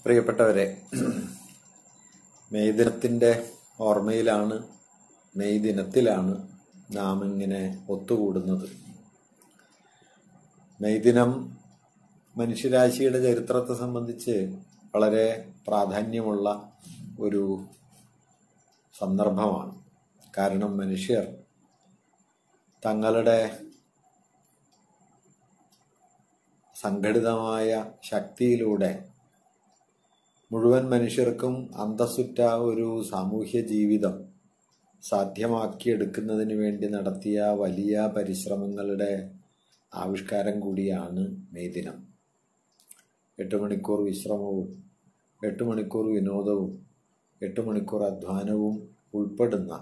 പ്രിയപ്പെട്ടവരെ, മെയ് ദിനത്തിൻ്റെ ഓർമ്മയിലാണ്, മെയ് ദിനത്തിലാണ് നാം ഇങ്ങനെ ഒത്തുകൂടുന്നത്. മെയ് ദിനം മനുഷ്യരാശിയുടെ ചരിത്രത്തെ സംബന്ധിച്ച് വളരെ പ്രാധാന്യമുള്ള ഒരു സന്ദർഭമാണ്. കാരണം മനുഷ്യർ തങ്ങളുടെ സംഘടിതമായ ശക്തിയിലൂടെ മുഴുവൻ മനുഷ്യർക്കും അന്തസ്സുറ്റ ഒരു സാമൂഹ്യ ജീവിതം സാധ്യമാക്കിയെടുക്കുന്നതിന് വേണ്ടി നടത്തിയ വലിയ പരിശ്രമങ്ങളുടെ ആവിഷ്കാരം കൂടിയാണ് മെയ് ദിനം. 8 മണിക്കൂർ വിശ്രമവും 8 മണിക്കൂർ വിനോദവും 8 മണിക്കൂർ അധ്വാനവും ഉൾപ്പെടുന്ന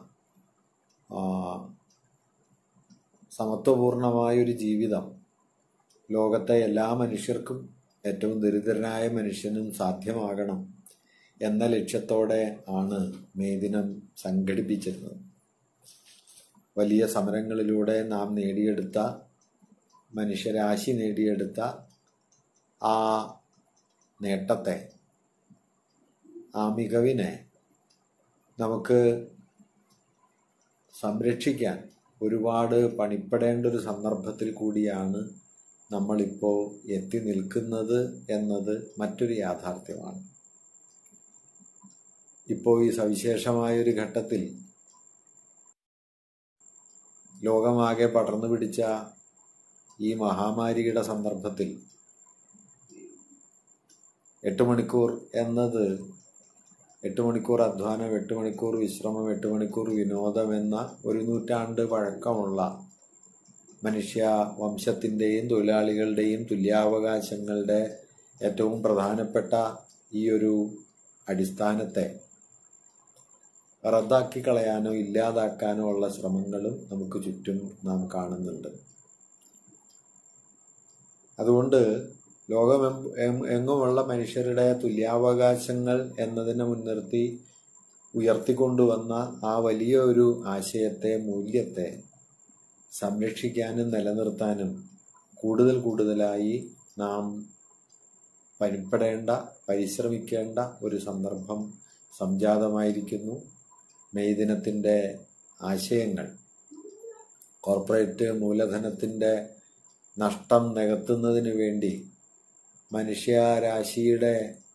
സമത്വപൂർണമായൊരു ജീവിതം ലോകത്തെ എല്ലാ മനുഷ്യർക്കും, ഏറ്റവും ദരിദ്രനായ മനുഷ്യനും സാധ്യമാകണം എന്ന ലക്ഷ്യത്തോടെ ആണ് മെയ് ദിനം സംഘടിപ്പിച്ചിരുന്നത്. വലിയ സമരങ്ങളിലൂടെ നാം നേടിയെടുത്ത, മനുഷ്യരാശി നേടിയെടുത്ത ആ നേട്ടത്തെ, ആ മികവിനെ നമുക്ക് സംരക്ഷിക്കാൻ ഒരുപാട് പണിപ്പെടേണ്ട ഒരു സന്ദർഭത്തിൽ കൂടിയാണ് നമ്മളിപ്പോൾ എത്തി നിൽക്കുന്നത് എന്നത് മറ്റൊരു യാഥാർത്ഥ്യമാണ്. ഇപ്പോൾ ഈ സവിശേഷമായൊരു ഘട്ടത്തിൽ ലോകമാകെ പടർന്നു പിടിച്ച ഈ മഹാമാരിയുടെ സന്ദർഭത്തിൽ 8 മണിക്കൂർ എന്നത് 8 മണിക്കൂർ അധ്വാനം, 8 മണിക്കൂർ വിശ്രമം, 8 മണിക്കൂർ വിനോദം എന്ന ഒരു നൂറ്റാണ്ട് പഴക്കമുള്ള മനുഷ്യ വംശത്തിൻ്റെയും തൊഴിലാളികളുടെയും തുല്യാവകാശങ്ങളുടെ ഏറ്റവും പ്രധാനപ്പെട്ട ഈ ഒരു അടിസ്ഥാനത്തെ റദ്ദാക്കി കളയാനോ ഇല്ലാതാക്കാനോ ഉള്ള ശ്രമങ്ങളും നമുക്ക് ചുറ്റും നാം കാണുന്നുണ്ട്. അതുകൊണ്ട് എങ്ങുമുള്ള മനുഷ്യരുടെ തുല്യാവകാശങ്ങൾ എന്നതിനെ മുൻനിർത്തി ഉയർത്തിക്കൊണ്ടുവന്ന ആ വലിയ ഒരു ആശയത്തെ, മൂല്യത്തെ സംരക്ഷിക്കാനും നിലനിർത്താനും കൂടുതലായി നാം പരിശ്രമിക്കേണ്ട ഒരു സന്ദർഭം സംജാതമായിരിക്കുന്നു. മെയ് ദിനത്തിൻ്റെ ആശയങ്ങൾ കോർപ്പറേറ്റ് മൂലധനത്തിൻ്റെ നഷ്ടം നികത്തുന്നതിന് വേണ്ടി മനുഷ്യരാശിയുടെ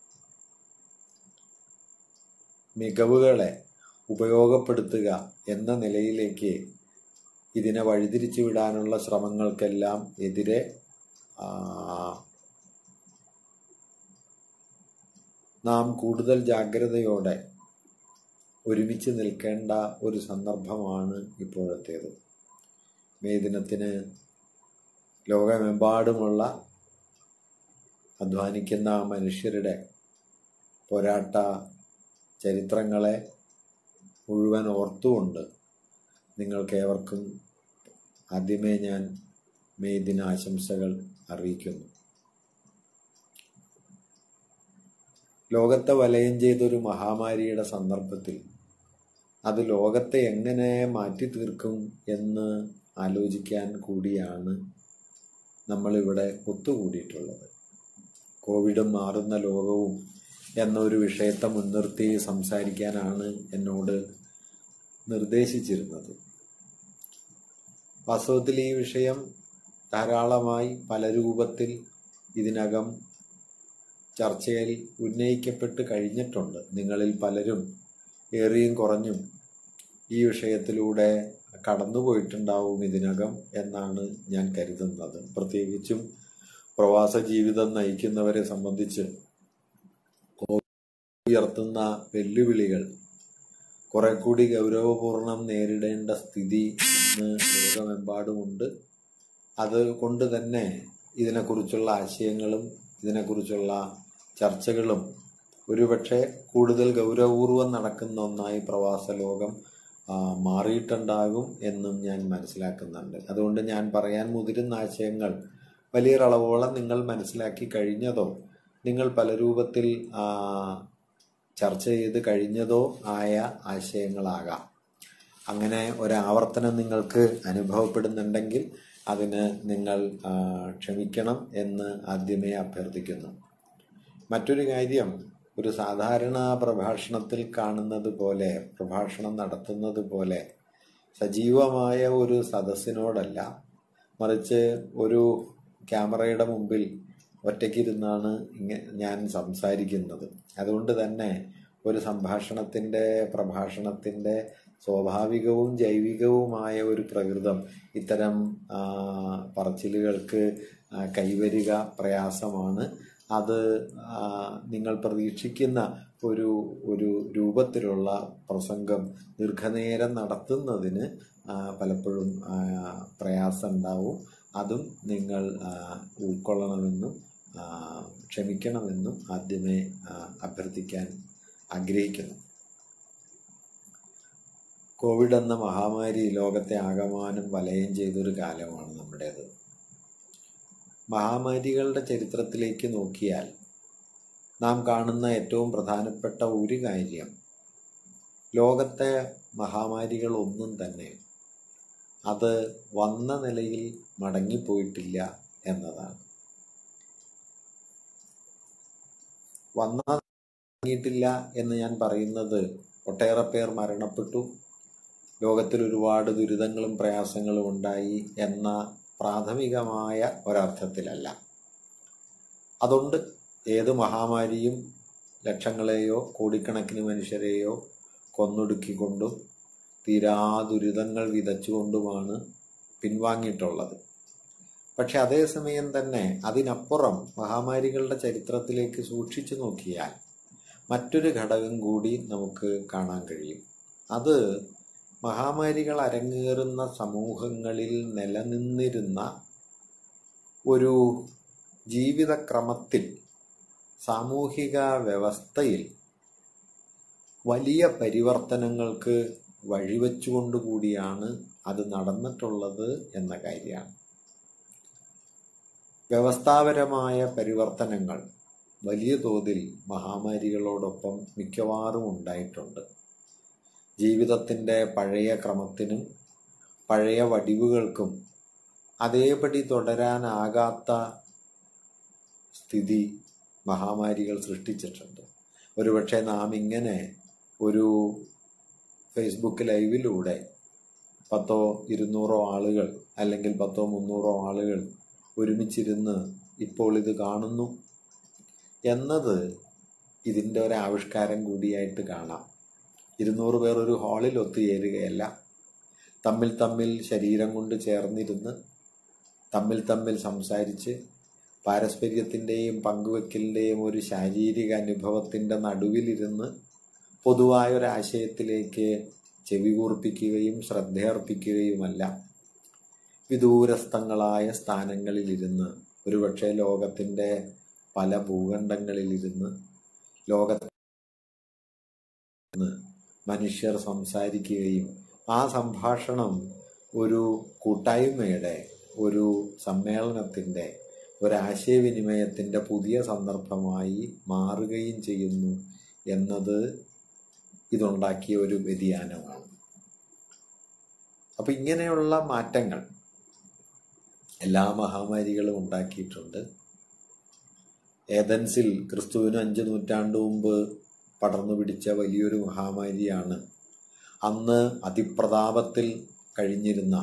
മികവുകളെ ഉപയോഗപ്പെടുത്തുക എന്ന നിലയിലേക്ക് ഇതിനെ വഴിതിരിച്ചു വിടാനുള്ള ശ്രമങ്ങൾക്കെല്ലാം എതിരെ നാം കൂടുതൽ ജാഗ്രതയോടെ ഒരുമിച്ച് നിൽക്കേണ്ട ഒരു സന്ദർഭമാണ് ഇപ്പോഴത്തേത്. മെയ് ദിനത്തിന് ലോകമെമ്പാടുമുള്ള അധ്വാനിക്കുന്ന മനുഷ്യരുടെ പോരാട്ട ചരിത്രങ്ങളെ മുഴുവൻ ഓർത്തുകൊണ്ട് നിങ്ങൾക്കേവർക്കും ആദ്യമേ ഞാൻ മെയ് ദിന ആശംസകൾ അറിയിക്കുന്നു. ലോകത്തെ വലയം ചെയ്തൊരു മഹാമാരിയുടെ സന്ദർഭത്തിൽ അത് ലോകത്തെ എങ്ങനെ മാറ്റി തീർക്കും എന്ന് ആലോചിക്കാൻ കൂടിയാണ് നമ്മളിവിടെ ഒത്തുകൂടിയിട്ടുള്ളത്. കോവിഡും മാറുന്ന ലോകവും എന്നൊരു വിഷയത്തെ മുൻനിർത്തി സംസാരിക്കാനാണ് എന്നോട് നിർദ്ദേശിച്ചിരുന്നത്. വാസ്തവത്തിൽ ഈ വിഷയം ധാരാളമായി പല രൂപത്തിൽ ഇതിനകം ചർച്ചയിൽ ഉന്നയിക്കപ്പെട്ട് കഴിഞ്ഞിട്ടുണ്ട്. നിങ്ങളിൽ പലരും ഏറിയും കുറഞ്ഞും ഈ വിഷയത്തിലൂടെ കടന്നുപോയിട്ടുണ്ടാവും ഇതിനകം എന്നാണ് ഞാൻ കരുതുന്നത്. പ്രത്യേകിച്ചും പ്രവാസ ജീവിതം നയിക്കുന്നവരെ സംബന്ധിച്ച് ഉയർത്തുന്ന വെല്ലുവിളികൾ കുറെ കൂടി ഗൗരവപൂർണം നേരിടേണ്ട സ്ഥിതി ഇന്ന് ലോകമെമ്പാടുമുണ്ട്. അതുകൊണ്ട് തന്നെ ഇതിനെക്കുറിച്ചുള്ള ആശയങ്ങളും ഇതിനെക്കുറിച്ചുള്ള ചർച്ചകളും ഒരുപക്ഷെ കൂടുതൽ ഗൗരവപൂർവ്വം നടക്കുന്ന ഒന്നായി പ്രവാസ ലോകം മാറിയിട്ടുണ്ടാകും എന്നും ഞാൻ മനസ്സിലാക്കുന്നുണ്ട്. അതുകൊണ്ട് ഞാൻ പറയാൻ മുതിരുന്ന ആശയങ്ങൾ വലിയൊരളവോളം നിങ്ങൾ മനസ്സിലാക്കി കഴിഞ്ഞതോ നിങ്ങൾ പല രൂപത്തിൽ ചർച്ച ചെയ്ത് കഴിഞ്ഞതോ ആയ ആശയങ്ങളാകാം. അങ്ങനെ ഒരാവർത്തനം നിങ്ങൾക്ക് അനുഭവപ്പെടുന്നുണ്ടെങ്കിൽ അതിന് നിങ്ങൾ ക്ഷമിക്കണം എന്ന് ആദ്യമേ അഭ്യർത്ഥിക്കുന്നു. മറ്റൊരു കാര്യം, ഒരു സാധാരണ പ്രഭാഷണത്തിൽ കാണുന്നത് പോലെ, പ്രഭാഷണം നടത്തുന്നത് പോലെ സജീവമായ ഒരു സദസ്സിനോടല്ല, മറിച്ച് ഒരു ക്യാമറയുടെ മുമ്പിൽ ഒറ്റയ്ക്കിരുന്നാണ് ഞാൻ സംസാരിക്കുന്നത്. അതുകൊണ്ട് തന്നെ ഒരു പ്രഭാഷണത്തിൻ്റെ സ്വാഭാവികവും ജൈവികവുമായ ഒരു പ്രകൃതം ഇത്തരം പറച്ചിലുകൾക്ക് കൈവരിക പ്രയാസമാണ്. അത് നിങ്ങൾ പ്രതീക്ഷിക്കുന്ന ഒരു രൂപത്തിലുള്ള പ്രസംഗം ദീർഘനേരം നടത്തുന്നതിന് പലപ്പോഴും പ്രയാസം ഉണ്ടാവും. അതും നിങ്ങൾ ഉൾക്കൊള്ളണമെന്നും ക്ഷമിക്കണമെന്നും ആദ്യമേ അഭ്യർത്ഥിക്കാൻ ആഗ്രഹിക്കുന്നു. കോവിഡ് എന്ന മഹാമാരി ലോകത്തെ ആകമാനം വലയം ചെയ്തൊരു കാലമാണ് നമ്മുടേത്. മഹാമാരികളുടെ ചരിത്രത്തിലേക്ക് നോക്കിയാൽ നാം കാണുന്ന ഏറ്റവും പ്രധാനപ്പെട്ട ഒരു കാര്യം, ലോകത്തെ മഹാമാരികളൊന്നും തന്നെ അത് വന്ന നിലയിൽ മടങ്ങിപ്പോയിട്ടില്ല എന്നതാണ്. മടങ്ങിയിട്ടില്ല എന്ന് ഞാൻ പറയുന്നത്, ഒട്ടേറെ പേർ മരണപ്പെട്ടു, ലോകത്തിൽ ഒരുപാട് ദുരിതങ്ങളും പ്രയാസങ്ങളും ഉണ്ടായി എന്ന പ്രാഥമികമായ ഒരർത്ഥത്തിലല്ല. അതുകൊണ്ട് ഏത് മഹാമാരിയും ലക്ഷങ്ങളെയോ കോടിക്കണക്കിന് മനുഷ്യരെയോ കൊന്നൊടുക്കിക്കൊണ്ടും തീരാ ദുരിതങ്ങൾ വിതച്ചുകൊണ്ടുമാണ് പിൻവാങ്ങിയിട്ടുള്ളത്. പക്ഷെ അതേസമയം തന്നെ അതിനപ്പുറം മഹാമാരികളുടെ ചരിത്രത്തിലേക്ക് സൂക്ഷിച്ചു നോക്കിയാൽ മറ്റൊരു ഘടകം കൂടി നമുക്ക് കാണാൻ കഴിയും. അത് മഹാമാരികൾ അരങ്ങേറുന്ന സമൂഹങ്ങളിൽ നിലനിന്നിരുന്ന ഒരു ജീവിതക്രമത്തിൽ, സാമൂഹിക വ്യവസ്ഥയിൽ വലിയ പരിവർത്തനങ്ങൾക്ക് വഴിവെച്ചുകൊണ്ടുകൂടിയാണ് അത് നടന്നിട്ടുള്ളത് എന്ന കാര്യമാണ്. വ്യവസ്ഥാപരമായ പരിവർത്തനങ്ങൾ വലിയ തോതിൽ മഹാമാരികളോടൊപ്പം മിക്കവാറും ഉണ്ടായിട്ടുണ്ട്. ജീവിതത്തിൻ്റെ പഴയ ക്രമത്തിനും പഴയ വടിവുകൾക്കും അതേപടി തുടരാനാകാത്ത സ്ഥിതി മഹാമാരികൾ സൃഷ്ടിച്ചിട്ടുണ്ട്. ഒരുപക്ഷെ നാം ഇങ്ങനെ ഒരു ഫേസ്ബുക്ക് ലൈവിലൂടെ 100-200 ആളുകൾ അല്ലെങ്കിൽ 100-300 ആളുകൾ ഒരുമിച്ചിരുന്ന് ഇപ്പോൾ ഇത് കാണുന്നു എന്നത് ഇതിൻ്റെ ഒരു ആവിഷ്കാരം കൂടിയായിട്ട് കാണാം. 200 പേർ ഒരു ഹാളിൽ ഒത്തുചേരുകയല്ല, തമ്മിൽ ശരീരം കൊണ്ട് ചേർന്നിരുന്ന് തമ്മിൽ സംസാരിച്ച് പാരസ്പര്യത്തിൻ്റെയും പങ്കുവെക്കലിൻ്റെയും ഒരു ശാരീരിക അനുഭവത്തിൻ്റെ നടുവിലിരുന്ന് പൊതുവായൊരാശയത്തിലേക്ക് ചെവി കൂർപ്പിക്കുകയും ശ്രദ്ധയർപ്പിക്കുകയുമല്ല, വിദൂരസ്ഥങ്ങളായ സ്ഥാനങ്ങളിലിരുന്ന്, ഒരുപക്ഷെ ലോകത്തിൻ്റെ പല ഭൂഖണ്ഡങ്ങളിലിരുന്ന് മനുഷ്യർ സംസാരിക്കുകയും ആ സംഭാഷണം ഒരു കൂട്ടായ്മയുടെ, ഒരു സമ്മേളനത്തിൻ്റെ, ഒരാശയവിനിമയത്തിൻ്റെ പുതിയ സന്ദർഭമായി മാറുകയും ചെയ്യുന്നു എന്നത് ഇതുണ്ടാക്കിയ ഒരു വ്യതിയാനമാണ്. അപ്പം ഇങ്ങനെയുള്ള മാറ്റങ്ങൾ എല്ലാ മഹാമാരികളും ഉണ്ടാക്കിയിട്ടുണ്ട്. ഏതൻസിൽ ക്രിസ്തുവിന് 5 നൂറ്റാണ്ട് മുമ്പ് പടർന്നു പിടിച്ച വലിയൊരു മഹാമാരിയാണ് അന്ന് അതിപ്രതാപത്തിൽ കഴിഞ്ഞിരുന്ന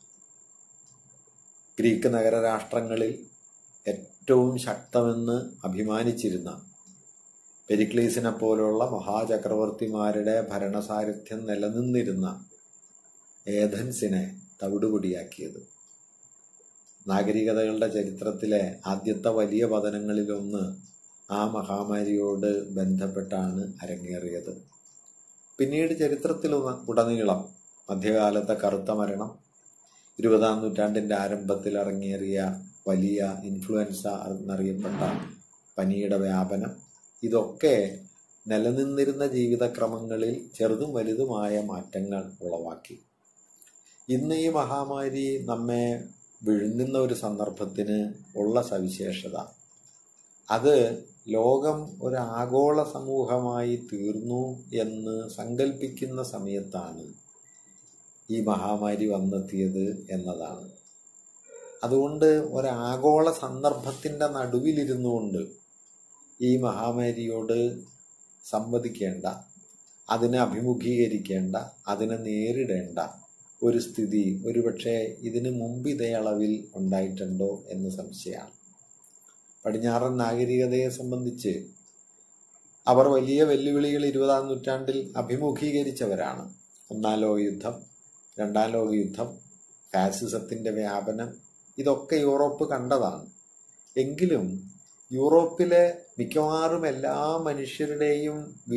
ഗ്രീക്ക് നഗരരാഷ്ട്രങ്ങളിൽ ഏറ്റവും ശക്തമെന്ന് അഭിമാനിച്ചിരുന്ന പെരിക്ലീസിനെ പോലുള്ള മഹാചക്രവർത്തിമാരുടെ ഭരണസാരഥ്യം നിലനിന്നിരുന്ന ഏഥൻസിനെ തവിടുപൊടിയാക്കിയത്. നാഗരികതകളുടെ ചരിത്രത്തിലെ ആദ്യത്തെ വലിയ പതനങ്ങളിലൊന്ന് ആ മഹാമാരിയോട് ബന്ധപ്പെട്ടാണ് അരങ്ങേറിയത്. പിന്നീട് ചരിത്രത്തിൽ ഉടനീളം മധ്യകാലത്തെ കറുത്ത മരണം, 20-ാം നൂറ്റാണ്ടിൻ്റെ ആരംഭത്തിൽ അരങ്ങേറിയ വലിയ ഇൻഫ്ലുവൻസ എന്നറിയപ്പെട്ട പനിയുടെ വ്യാപനം, ഇതൊക്കെ നിലനിന്നിരുന്ന ജീവിതക്രമങ്ങളിൽ ചെറുതും വലുതുമായ മാറ്റങ്ങൾ ഉളവാക്കി. ഇന്ന് ഈ മഹാമാരി നമ്മെ വിഴുങ്ങുന്ന ഒരു സന്ദർഭത്തിന് ഉള്ള സവിശേഷത, അത് ലോകം ഒരു ആഗോള സമൂഹമായി തീർന്നു എന്ന് സങ്കല്പിക്കുന്ന സമയത്താണ് ഈ മഹാമാരി വന്നെത്തിയത് എന്നതാണ്. അതുകൊണ്ട് ഒരാഗോള സന്ദർഭത്തിൻ്റെ നടുവിലിരുന്നു കൊണ്ട് ഈ മഹാമാരിയോട് സംവദിക്കേണ്ട, അതിനെ അഭിമുഖീകരിക്കേണ്ട, അതിനെ നേരിടേണ്ട ഒരു സ്ഥിതി ഒരുപക്ഷെ ഇതിനു മുമ്പ് ഇതേ അളവിൽ ഉണ്ടായിട്ടുണ്ടോ എന്ന് സംശയമാണ്. പടിഞ്ഞാറൻ നാഗരികതയെ സംബന്ധിച്ച് അവർ വലിയ വെല്ലുവിളികൾ 20-ാം നൂറ്റാണ്ടിൽ അഭിമുഖീകരിച്ചവരാണ്. ഒന്നാം ലോകയുദ്ധം, രണ്ടാം ലോകയുദ്ധം, ഫാസിസത്തിന്റെ വ്യാപനം, ഇതൊക്കെ യൂറോപ്പ് കണ്ടതാണ്. എങ്കിലും യൂറോപ്പിലെ മിക്കവാറും എല്ലാ മനുഷ്യരുടെയും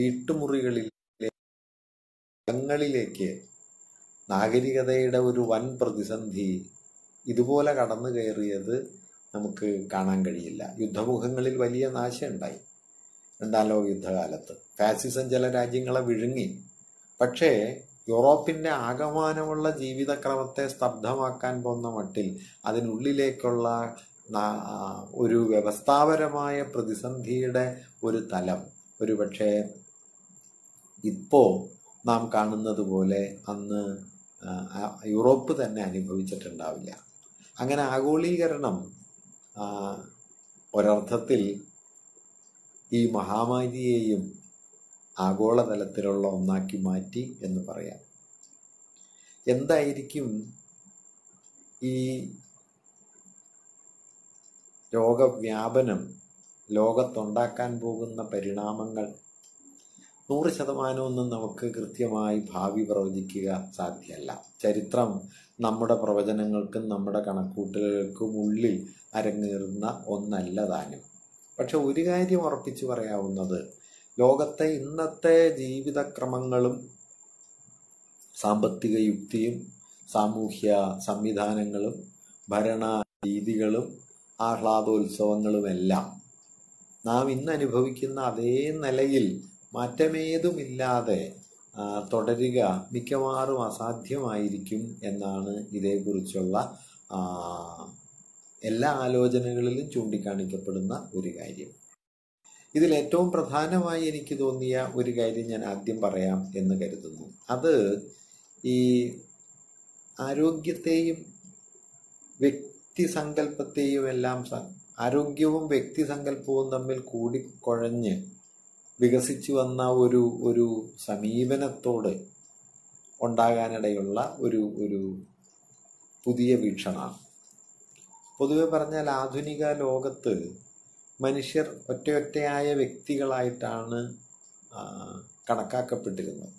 വീട്ടുമുറികളിലേക്ക് നാഗരികതയുടെ ഒരു വൻ പ്രതിസന്ധി ഇതുപോലെ കടന്നു കയറിയത് നമുക്ക് കാണാൻ കഴിയില്ല. യുദ്ധമുഖങ്ങളിൽ വലിയ നാശമുണ്ടായി. രണ്ടാം ലോക യുദ്ധകാലത്ത് ഫാസിസം ചില രാജ്യങ്ങളെ വിഴുങ്ങി. പക്ഷേ യൂറോപ്പിന്റെ ആകമാനമുള്ള ജീവിതക്രമത്തെ സ്തബ്ധമാക്കാൻ പോന്ന മട്ടിൽ അതിനുള്ളിലേക്കുള്ള ഒരു വ്യവസ്ഥാപരമായ പ്രതിസന്ധിയുടെ ഒരു തലം ഒരുപക്ഷെ ഇപ്പോ നാം കാണുന്നത് പോലെ അന്ന് യൂറോപ്പ് തന്നെ അനുഭവിച്ചിട്ടുണ്ടാവില്ല. അങ്ങനെ ആഗോളീകരണം ഒരർത്ഥത്തിൽ ഈ മഹാമാരിയെയും ആഗോളതലത്തിലുള്ള ഒന്നാക്കി മാറ്റി എന്ന് പറയാം. എന്തായിരിക്കും ഈ രോഗവ്യാപനം ലോകത്തുണ്ടാക്കാൻ പോകുന്ന പരിണാമങ്ങൾ? 100% നമുക്ക് കൃത്യമായി ഭാവി പ്രവചിക്കുക സാധ്യമല്ല. ചരിത്രം നമ്മുടെ പ്രവചനങ്ങൾക്കും നമ്മുടെ കണക്കൂട്ടലുകൾക്കും ഉള്ളിൽ അരങ്ങേറുന്ന ഒന്നല്ല താനും. പക്ഷെ ഒരു കാര്യം ഉറപ്പിച്ചു പറയാവുന്നത്, ലോകത്തെ ഇന്നത്തെ ജീവിതക്രമങ്ങളും സാമ്പത്തിക യുക്തിയും സാമൂഹ്യ സംവിധാനങ്ങളും ഭരണ രീതികളും ആഹ്ലാദോത്സവങ്ങളുമെല്ലാം നാം ഇന്ന് അനുഭവിക്കുന്ന അതേ നിലയിൽ മാറ്റമേതുമില്ലാതെ തുടരുക മിക്കവാറും അസാധ്യമായിരിക്കും എന്നാണ് ഇതേക്കുറിച്ചുള്ള എല്ലാ ആലോചനകളിലും ചൂണ്ടിക്കാണിക്കപ്പെടുന്ന ഒരു കാര്യം. ഇതിൽ ഏറ്റവും പ്രധാനമായി എനിക്ക് തോന്നിയ ഒരു കാര്യം ഞാൻ ആദ്യം പറയാം എന്ന് കരുതുന്നു. അത് ഈ ആരോഗ്യത്തെയും വ്യക്തിസങ്കല്പത്തെയും എല്ലാം, ആരോഗ്യവും വ്യക്തിസങ്കല്പവും തമ്മിൽ കൂടിക്കുഴഞ്ഞ് വികസിച്ചു വന്ന ഒരു സമീപനത്തോട് ഉണ്ടാകാനിടയുള്ള ഒരു പുതിയ വീക്ഷണമാണ്. പൊതുവെ പറഞ്ഞാൽ ആധുനിക ലോകത്ത് മനുഷ്യർ ഒറ്റയൊറ്റയായ വ്യക്തികളായിട്ടാണ് കണക്കാക്കപ്പെട്ടിരുന്നത്.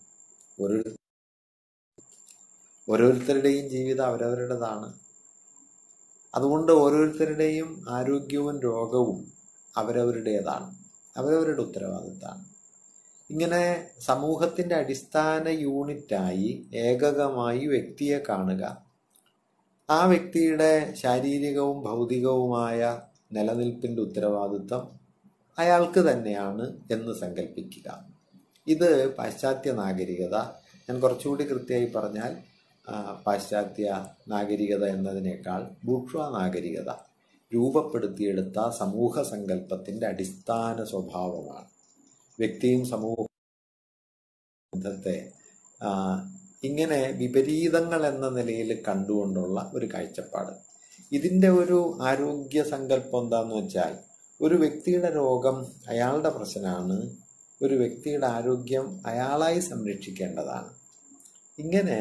ഓരോരുത്തരുടെയും ജീവിതം അവരവരുടേതാണ്. അതുകൊണ്ട് ഓരോരുത്തരുടെയും ആരോഗ്യവും രോഗവും അവരവരുടേതാണ്, അവരവരുടെ ഉത്തരവാദിത്തമാണ്. ഇങ്ങനെ സമൂഹത്തിന്റെ അടിസ്ഥാന യൂണിറ്റായി ഏകകമായി വ്യക്തിയെ കാണുക, ആ വ്യക്തിയുടെ ശാരീരികവും ഭൗതികവുമായ നിലനിൽപ്പിന്റെ ഉത്തരവാദിത്തം അയാൾക്ക് തന്നെയാണ് എന്ന് സങ്കല്പിക്കുക. ഇത് പാശ്ചാത്യ നാഗരികത, ഞാൻ കുറച്ചുകൂടി കൃത്യമായി പറഞ്ഞാൽ പാശ്ചാത്യ നാഗരികത എന്നതിനേക്കാൾ ബൂർഷ്വാ നാഗരികത രൂപപ്പെടുത്തിയെടുത്ത സമൂഹ സങ്കല്പത്തിന്റെ അടിസ്ഥാന സ്വഭാവമാണ്. വ്യക്തിയും സമൂഹ ബന്ധത്തെ ഇങ്ങനെ വിപരീതങ്ങൾ എന്ന നിലയിൽ കണ്ടുകൊണ്ടുള്ള ഒരു കാഴ്ചപ്പാട്. ഇതിന്റെ ഒരു ആരോഗ്യ സങ്കല്പം എന്താന്ന് വെച്ചാൽ, ഒരു വ്യക്തിയുടെ രോഗം അയാളുടെ പ്രശ്നമാണ്, ഒരു വ്യക്തിയുടെ ആരോഗ്യം അയാളായി സംരക്ഷിക്കേണ്ടതാണ്. ഇങ്ങനെ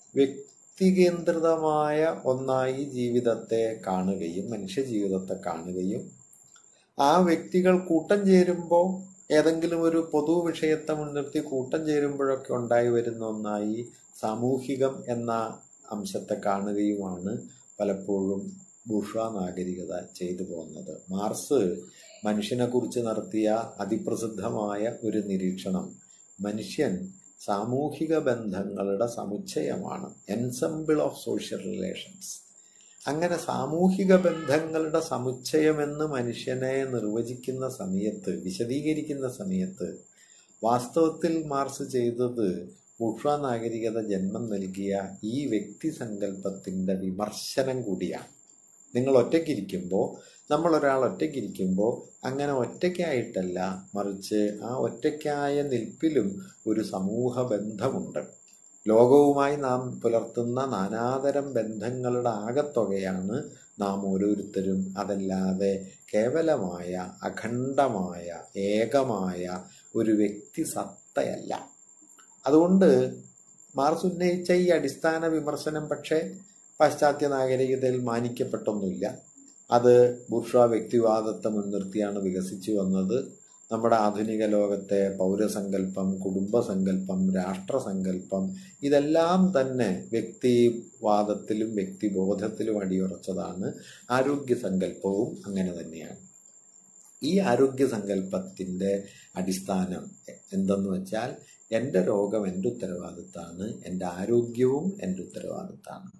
വ്യക്തികേന്ദ്രിതമായ ഒന്നായി ജീവിതത്തെ കാണുകയും മനുഷ്യ ജീവിതത്തെ കാണുകയും ആ വ്യക്തികൾ കൂട്ടം ചേരുമ്പോൾ ഏതെങ്കിലും ഒരു പൊതു വിഷയത്തെ മുൻനിർത്തി കൂട്ടം ചേരുമ്പോഴൊക്കെ ഉണ്ടായി വരുന്ന ഒന്നായി സാമൂഹികം എന്ന അംശത്തെ കാണുകയുമാണ് പലപ്പോഴും ബൂർഷ്വാ നാഗരികത ചെയ്തു പോകുന്നത്. മാർസ് മനുഷ്യനെ കുറിച്ച് നടത്തിയ അതിപ്രസിദ്ധമായ ഒരു നിരീക്ഷണം, മനുഷ്യൻ സാമൂഹിക ബന്ധങ്ങളുടെ സമുച്ചയമാണ്, എൻസംബിൾ ഓഫ് സോഷ്യൽ റിലേഷൻസ്. അങ്ങനെ സാമൂഹിക ബന്ധങ്ങളുടെ സമുച്ചയമെന്ന് മനുഷ്യനെ നിർവചിക്കുന്ന സമയത്ത്, വിശദീകരിക്കുന്ന സമയത്ത് വാസ്തവത്തിൽ മാർക്സ് ചെയ്തത് ബൂർഷ്വാ നാഗരികത ജന്മം നൽകിയ ഈ വ്യക്തി സങ്കല്പത്തിന്റെ വിമർശനം കൂടിയാണ്. നിങ്ങൾ ഒറ്റയ്ക്കിരിക്കുമ്പോൾ, നമ്മളൊരാൾ ഒറ്റയ്ക്കിരിക്കുമ്പോൾ അങ്ങനെ ഒറ്റയ്ക്കായിട്ടല്ല, മറിച്ച് ആ ഒറ്റയ്ക്കായ നിൽപ്പിലും ഒരു സമൂഹ ബന്ധമുണ്ട്. ലോകവുമായി നാം പുലർത്തുന്ന നാനാതരം ബന്ധങ്ങളുടെ ആകത്തുകയാണ് നാം ഓരോരുത്തരും. അതല്ലാതെ കേവലമായ അഖണ്ഡമായ ഏകമായ ഒരു വ്യക്തി സത്തയല്ല. അതുകൊണ്ട് മാർക്സ് ഉന്നയിച്ച ഈ അടിസ്ഥാന വിമർശനം പക്ഷേ പാശ്ചാത്യ നാഗരികതയിൽ മാനിക്കപ്പെട്ടൊന്നുമില്ല. അത് ബൂർഷ്വാ വ്യക്തിവാദത്തെ മുൻനിർത്തിയാണ് വികസിച്ചു വന്നത്. നമ്മുടെ ആധുനിക ലോകത്തെ പൗരസങ്കല്പം, കുടുംബസങ്കല്പം, രാഷ്ട്രസങ്കല്പം ഇതെല്ലാം തന്നെ വ്യക്തിവാദത്തിലും വ്യക്തിബോധത്തിലും അടിയുറച്ചതാണ്. ആരോഗ്യസങ്കല്പവും അങ്ങനെ തന്നെയാണ്. ഈ ആരോഗ്യസങ്കല്പത്തിൻ്റെ അടിസ്ഥാനം എന്തെന്ന് വെച്ചാൽ എൻ്റെ രോഗം എൻ്റെ ഉത്തരവാദിത്തമാണ്, എൻ്റെ ആരോഗ്യവും എൻ്റെ ഉത്തരവാദിത്തമാണ്.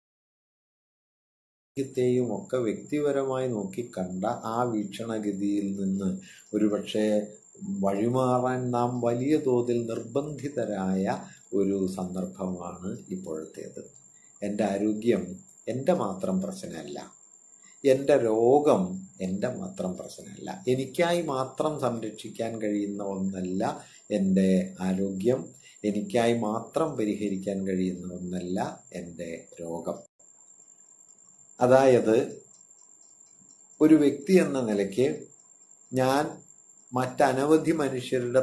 ത്തെയും ഒക്കെ വ്യക്തിപരമായി നോക്കിക്കണ്ട ആ വീക്ഷണഗതിയിൽ നിന്ന് ഒരുപക്ഷെ വഴിമാറാൻ നാം വലിയ തോതിൽ നിർബന്ധിതരായ ഒരു സന്ദർഭമാണ് ഇപ്പോഴത്തേത്. എൻ്റെ ആരോഗ്യം എൻ്റെ മാത്രം പ്രശ്നമല്ല, എൻ്റെ രോഗം എൻ്റെ മാത്രം പ്രശ്നമല്ല, എനിക്കായി മാത്രം സംരക്ഷിക്കാൻ കഴിയുന്ന ഒന്നല്ല എൻ്റെ ആരോഗ്യം, എനിക്കായി മാത്രം പരിഹരിക്കാൻ കഴിയുന്ന ഒന്നല്ല എൻ്റെ രോഗം. അതായത് ഒരു വ്യക്തി എന്ന നിലയ്ക്ക് ഞാൻ മറ്റനവധി മനുഷ്യരുടെ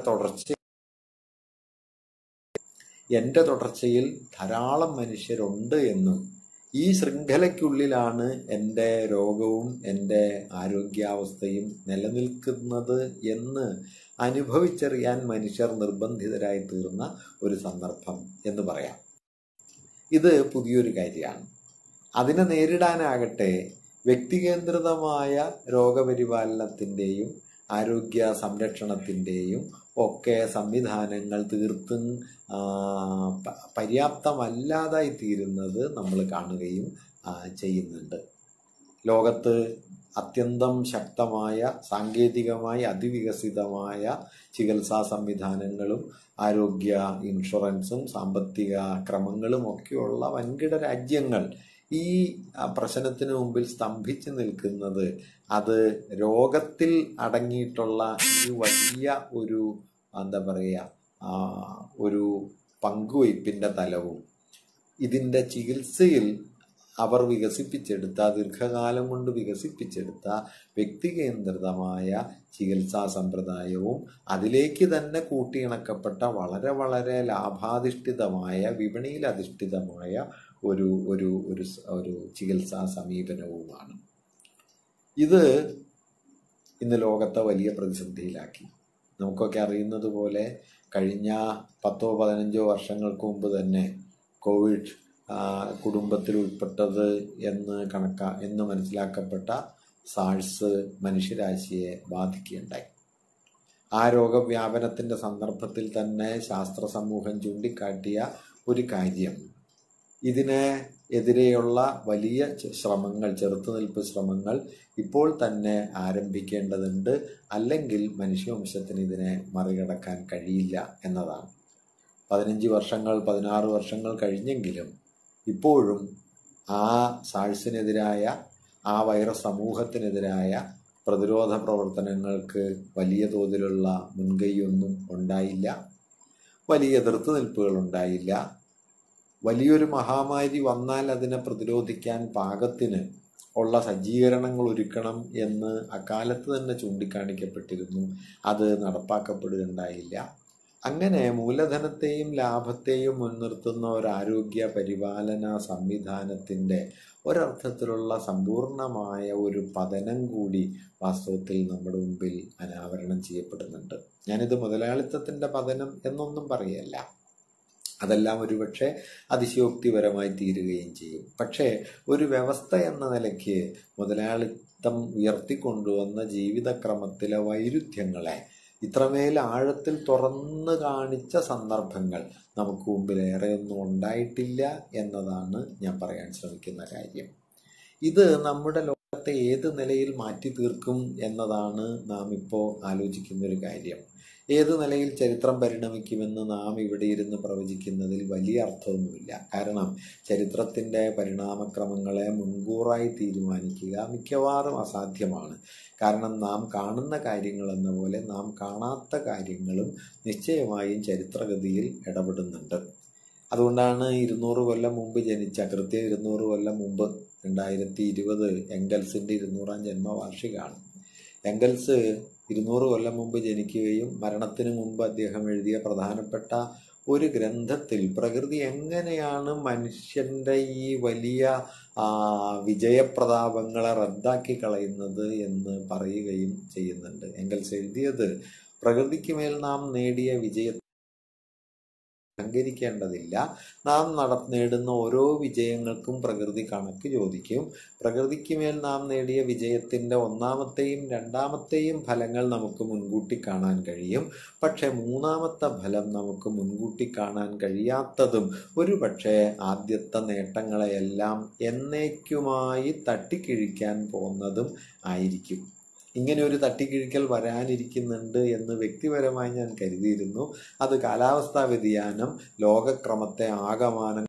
എൻ്റെ തുടർച്ചയിൽ ധാരാളം മനുഷ്യരുണ്ട് എന്നും ഈ ശൃംഖലയ്ക്കുള്ളിലാണ് എൻ്റെ രോഗവും എൻ്റെ ആരോഗ്യാവസ്ഥയും നിലനിൽക്കുന്നത് എന്ന് അനുഭവിച്ചറിയാൻ മനുഷ്യർ നിർബന്ധിതരായി തീർന്ന ഒരു സന്ദർഭം എന്ന് പറയാം. ഇത് പുതിയൊരു കാര്യമാണ്. അതിനെ നേരിടാനാകട്ടെ വ്യക്തികേന്ദ്രിതമായ രോഗപരിപാലനത്തിൻ്റെയും ആരോഗ്യ സംരക്ഷണത്തിൻ്റെയും ഒക്കെ സംവിധാനങ്ങൾ തീർത്തും പര്യാപ്തമല്ലാതായി തീരുന്നത് നമ്മൾ കാണുകയും ചെയ്യുന്നുണ്ട്. ലോകത്ത് അത്യന്തം ശക്തമായ സാങ്കേതികമായി അതിവികസിതമായ ചികിത്സാ സംവിധാനങ്ങളും ആരോഗ്യ ഇൻഷുറൻസും സാമ്പത്തിക ക്രമങ്ങളും ഒക്കെയുള്ള വൻകിട രാജ്യങ്ങൾ ഈ പ്രശ്നത്തിന് മുമ്പിൽ സ്തംഭിച്ചു നിൽക്കുന്നത് അത് രോഗത്തിൽ അടങ്ങിയിട്ടുള്ള ഈ വലിയ ഒരു ഒരു പങ്കുവയ്പ്പിൻ്റെ തലവും ഇതിൻ്റെ ചികിത്സയിൽ അവർ വികസിപ്പിച്ചെടുത്ത ദീർഘകാലം കൊണ്ട് വികസിപ്പിച്ചെടുത്ത വ്യക്തികേന്ദ്രിതമായ ചികിത്സാ സമ്പ്രദായവും അതിലേക്ക് തന്നെ കൂട്ടിയിണക്കപ്പെട്ട വളരെ വളരെ ലാഭാധിഷ്ഠിതമായ വിപണിയിൽ അധിഷ്ഠിതമായ ഒരു ഒരു ഒരു ഒരു ചികിത്സാ സമീപനവുമാണ്. ഇത് ഇന്ന് ലോകത്തെ വലിയ പ്രതിസന്ധിയിലാക്കി. നമുക്കൊക്കെ അറിയുന്നത് പോലെ കഴിഞ്ഞ 10-15 വർഷങ്ങൾക്ക് മുമ്പ് തന്നെ കോവിഡ് കുടുംബത്തിൽ ഉൾപ്പെട്ടത് എന്ന് മനസ്സിലാക്കപ്പെട്ട സാഴ്സ് മനുഷ്യരാശിയെ ബാധിക്കുകയുണ്ടായി. ആ രോഗവ്യാപനത്തിൻ്റെ സന്ദർഭത്തിൽ തന്നെ ശാസ്ത്ര സമൂഹം ചൂണ്ടിക്കാട്ടിയ ഒരു കാര്യം, ഇതിന് എതിരെയുള്ള വലിയ ശ്രമങ്ങൾ, ചെറുത്തുനിൽപ്പ് ശ്രമങ്ങൾ ഇപ്പോൾ തന്നെ ആരംഭിക്കേണ്ടതുണ്ട്, അല്ലെങ്കിൽ മനുഷ്യവംശത്തിന് ഇതിനെ മറികടക്കാൻ കഴിയില്ല എന്നതാണ്. 15 വർഷങ്ങൾ 16 വർഷങ്ങൾ കഴിഞ്ഞെങ്കിലും ഇപ്പോഴും ആ സാഴ്സിനെതിരായ, ആ വൈറസ് സമൂഹത്തിനെതിരായ പ്രതിരോധ പ്രവർത്തനങ്ങൾക്ക് വലിയ തോതിലുള്ള മുൻകൈയൊന്നും ഉണ്ടായില്ല, വലിയ എതിർത്തുനിൽപ്പുകൾ ഉണ്ടായില്ല. വലിയൊരു മഹാമാരി വന്നാൽ അതിനെ പ്രതിരോധിക്കാൻ പാകത്തിന് ഉള്ള സജ്ജീകരണങ്ങൾ ഒരുക്കണം എന്ന് അക്കാലത്ത് തന്നെ ചൂണ്ടിക്കാണിക്കപ്പെട്ടിരുന്നു. അത് നടപ്പാക്കപ്പെടുകയുണ്ടായില്ല. അങ്ങനെ മൂലധനത്തെയും ലാഭത്തെയും മുൻനിർത്തുന്ന ഒരു ആരോഗ്യ പരിപാലന സംവിധാനത്തിൻ്റെ ഒരർത്ഥത്തിലുള്ള സമ്പൂർണമായ ഒരു പതനം കൂടി വാസ്തവത്തിൽ നമ്മുടെ മുമ്പിൽ അനാവരണം ചെയ്യപ്പെടുന്നുണ്ട്. ഞാനിത് മുതലാളിത്തത്തിൻ്റെ പതനം എന്നൊന്നും പറയല്ല, അതെല്ലാം ഒരുപക്ഷെ അതിശയോക്തിപരമായി തീരുകയും ചെയ്യും. പക്ഷേ ഒരു വ്യവസ്ഥ എന്ന നിലയ്ക്ക് മുതലാളിത്തം ഉയർത്തിക്കൊണ്ടുവന്ന ജീവിതക്രമത്തിലെ വൈരുദ്ധ്യങ്ങളെ ഇത്രമേൽ ആഴത്തിൽ തുറന്നു കാണിച്ച സന്ദർഭങ്ങൾ നമുക്ക് മുമ്പിൽ ഏറെയൊന്നും ഉണ്ടായിട്ടില്ല എന്നതാണ് ഞാൻ പറയാൻ ശ്രമിക്കുന്ന കാര്യം. ഇത് നമ്മുടെ ലോകത്തെ ഏത് നിലയിൽ മാറ്റി തീർക്കും എന്നതാണ് നാം ഇപ്പോൾ ആലോചിക്കുന്ന ഒരു കാര്യം. ഏത് നിലയിൽ ചരിത്രം പരിണമിക്കുമെന്ന് നാം ഇവിടെ ഇരുന്ന് പ്രവചിക്കുന്നതിൽ വലിയ അർത്ഥമൊന്നുമില്ല. കാരണം ചരിത്രത്തിൻ്റെ പരിണാമക്രമങ്ങളെ മുൻകൂറായി തീരുമാനിക്കുക മിക്കവാറും അസാധ്യമാണ്. കാരണം നാം കാണുന്ന കാര്യങ്ങൾ എന്ന പോലെ നാം കാണാത്ത കാര്യങ്ങളും നിശ്ചയമായും ചരിത്രഗതിയിൽ ഇടപെടുന്നുണ്ട്. അതുകൊണ്ടാണ് 200 കൊല്ലം മുമ്പ് ജനിച്ച, കൃത്യം 200 കൊല്ലം മുമ്പ് 2020 എംഗൽസിൻ്റെ 200-ാം ജന്മവാർഷികമാണ്. എംഗൽസ് 200 കൊല്ലം മുമ്പ് ജനിക്കുകയും മരണത്തിന് മുമ്പ് അദ്ദേഹം എഴുതിയ പ്രധാനപ്പെട്ട ഒരു ഗ്രന്ഥത്തിൽ പ്രകൃതി എങ്ങനെയാണ് മനുഷ്യന്റെ ഈ വലിയ വിജയപ്രതാപങ്ങളെ റദ്ദാക്കി കളയുന്നത് എന്ന് പറയുകയും ചെയ്യുന്നുണ്ട്. എംഗൽസ് എഴുതിയത് പ്രകൃതിക്ക് മേൽ നാം നേടിയ വിജയത്തെ അഹങ്കരിക്കേണ്ടതില്ല. നാം നേടുന്ന ഓരോ വിജയങ്ങൾക്കും പ്രകൃതി കണക്ക് ചോദിക്കും. പ്രകൃതിക്ക് മേൽ നാം നേടിയ വിജയത്തിന്റെ ഒന്നാമത്തെയും രണ്ടാമത്തെയും ഫലങ്ങൾ നമുക്ക് മുൻകൂട്ടി കാണാൻ കഴിയും. പക്ഷെ മൂന്നാമത്തെ ഫലം നമുക്ക് മുൻകൂട്ടി കാണാൻ കഴിയാത്തതും ഒരുപക്ഷെ ആദ്യത്തെ നേട്ടങ്ങളെയെല്ലാം എന്നേക്കുമായി തട്ടിക്കിഴിക്കാൻ പോകുന്നതും ആയിരിക്കും. ഇങ്ങനെ ഒരു തട്ടിക്കിഴിക്കൽ വരാനിരിക്കുന്നുണ്ട് എന്ന് വ്യക്തിപരമായി ഞാൻ കരുതിയിരുന്നു. അത് കാലാവസ്ഥാ വ്യതിയാനം ലോകക്രമത്തെ ആകമാനം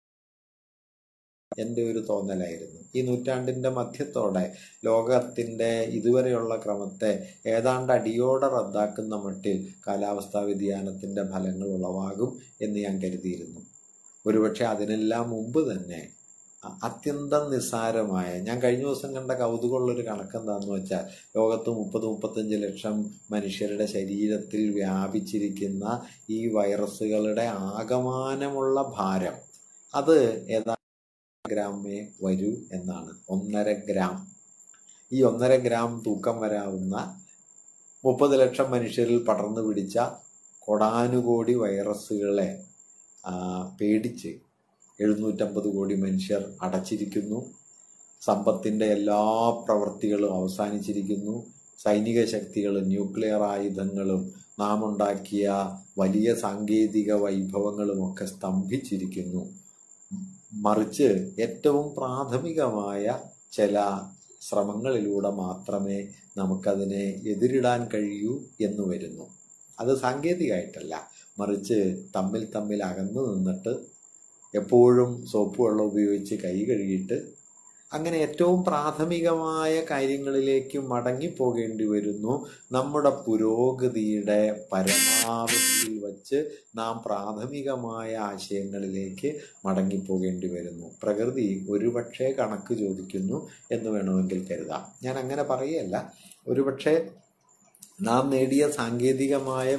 എൻ്റെ ഒരു തോന്നലായിരുന്നു. ഈ നൂറ്റാണ്ടിന്റെ മധ്യത്തോടെ ലോകത്തിന്റെ ഇതുവരെയുള്ള ക്രമത്തെ ഏതാണ്ട് അടിയോടെ റദ്ദാക്കുന്ന മട്ടിൽ കാലാവസ്ഥാ വ്യതിയാനത്തിന്റെ ഫലങ്ങൾ ഉളവാകും എന്ന് ഞാൻ കരുതിയിരുന്നു. ഒരുപക്ഷെ അതിനെല്ലാം മുമ്പ് തന്നെ അത്യന്തം നിസ്സാരമായ, ഞാൻ കഴിഞ്ഞ ദിവസം കണ്ട കൗതുകമുള്ളൊരു കണക്കെന്താന്ന് വെച്ചാൽ, ലോകത്ത് 30-35 ലക്ഷം മനുഷ്യരുടെ ശരീരത്തിൽ വ്യാപിച്ചിരിക്കുന്ന ഈ വൈറസുകളുടെ ആകമാനമുള്ള ഭാരം അത് ഏതാണ്ട് ഗ്രാമേ വരൂ എന്നാണ്. 1.5 ഗ്രാം. ഈ 1.5 ഗ്രാം തൂക്കം വരാവുന്ന 30 ലക്ഷം മനുഷ്യരിൽ പടർന്നു പിടിച്ച കോടാനുകോടി വൈറസുകളെ പേടിച്ച് 750 കോടി മനുഷ്യർ അടച്ചിരിക്കുന്നു. സമ്പത്തിന്റെ എല്ലാ പ്രവൃത്തികളും അവസാനിച്ചിരിക്കുന്നു. സൈനിക ശക്തികളും ന്യൂക്ലിയർ ആയുധങ്ങളും നാം ഉണ്ടാക്കിയ വലിയ സാങ്കേതിക വൈഭവങ്ങളും ഒക്കെ സ്തംഭിച്ചിരിക്കുന്നു. മറിച്ച് ഏറ്റവും പ്രാഥമികമായ ചില ശ്രമങ്ങളിലൂടെ മാത്രമേ നമുക്കതിനെ എതിരിടാൻ കഴിയൂ എന്ന് വരുന്നു. അത് സാങ്കേതികമായിട്ടല്ല, മറിച്ച് തമ്മിൽ അകന്നു നിന്നിട്ട് എപ്പോഴും സോപ്പ് വെള്ളം ഉപയോഗിച്ച് കൈ കഴുകിയിട്ട് അങ്ങനെ ഏറ്റവും പ്രാഥമികമായ കാര്യങ്ങളിലേക്ക് മടങ്ങിപ്പോകേണ്ടി വരുന്നു. നമ്മുടെ പുരോഗതിയുടെ പരമാവധിയിൽ വച്ച് നാം പ്രാഥമികമായ ആശയങ്ങളിലേക്ക് മടങ്ങിപ്പോകേണ്ടി വരുന്നു. പ്രകൃതി ഒരുപക്ഷെ കണക്ക് ചോദിക്കുന്നു എന്ന് വേണമെങ്കിൽ കരുതാം. ഞാൻ അങ്ങനെ പറയല്ല. ഒരുപക്ഷെ നാം നേടിയ സാങ്കേതികമായ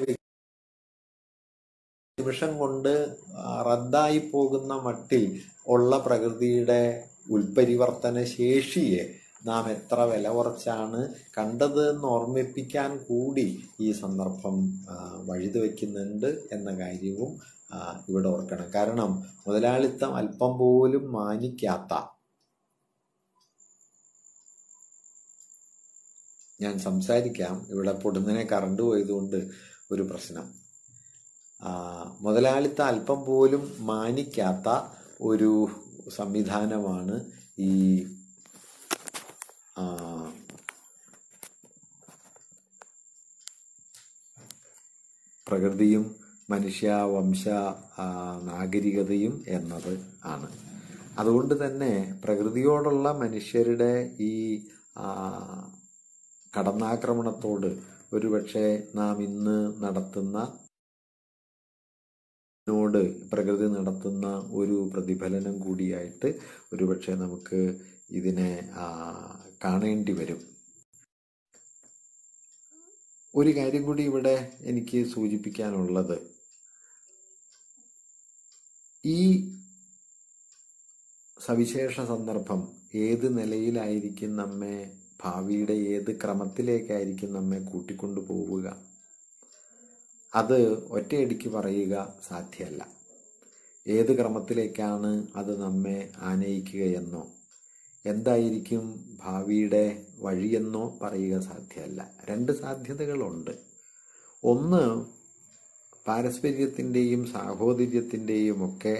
നിമിഷം കൊണ്ട് റദ്ദായി പോകുന്ന മട്ടിൽ ഉള്ള പ്രകൃതിയുടെ ഉൽപരിവർത്തന ശേഷിയെ നാം എത്ര വില കുറച്ചാണ് കണ്ടത് എന്ന് ഓർമ്മിപ്പിക്കാൻ കൂടി ഈ സന്ദർഭം വഴിതെവയ്ക്കുന്നുണ്ട് എന്ന കാര്യവും ഇവിടെ ഓർക്കണം. കാരണം മുതലാളിത്തം അല്പം പോലും മാനിക്കാത്ത, ഞാൻ സംസാരിക്കാം, ഇവിടെ പൊടുന്നനെ കറണ്ട് പോയതുകൊണ്ട് ഒരു പ്രശ്നം. മുതലാളിത്തം അല്പം പോലും മാനിക്കാത്ത ഒരു സംവിധാനമാണ് ഈ പ്രകൃതിയും മനുഷ്യവംശ നാഗരികതയും എന്നത് ആണ്. അതുകൊണ്ട് തന്നെ പ്രകൃതിയോടുള്ള മനുഷ്യരുടെ ഈ കടന്നാക്രമണത്തോട് ഒരുപക്ഷെ നാം ഇന്ന് പ്രകൃതി നടത്തുന്ന ഒരു പ്രതിഫലനം കൂടിയായിട്ട് ഒരുപക്ഷെ നമുക്ക് ഇതിനെ കാണേണ്ടി വരും. ഒരു കാര്യം കൂടി ഇവിടെ എനിക്ക് സൂചിപ്പിക്കാനുള്ളത്, ഈ സവിശേഷ സന്ദർഭം ഏത് നിലയിലായിരിക്കും നമ്മെ, ഭാവിയുടെ ഏത് ക്രമത്തിലേക്കായിരിക്കും നമ്മെ കൂട്ടിക്കൊണ്ടു പോവുക, അത് ഒറ്റയടിക്ക് പറയുക സാധ്യമല്ല. ഏത് ക്രമത്തിലേക്കാണ് അത് നമ്മെ ആനയിക്കുകയെന്നോ എന്തായിരിക്കും ഭാവിയുടെ വഴിയെന്നോ പറയുക സാധ്യമല്ല. 2 സാധ്യതകളുണ്ട്. ഒന്ന്, പാരസ്പര്യത്തിൻ്റെയും സാഹോദര്യത്തിൻ്റെയും ഒക്കെ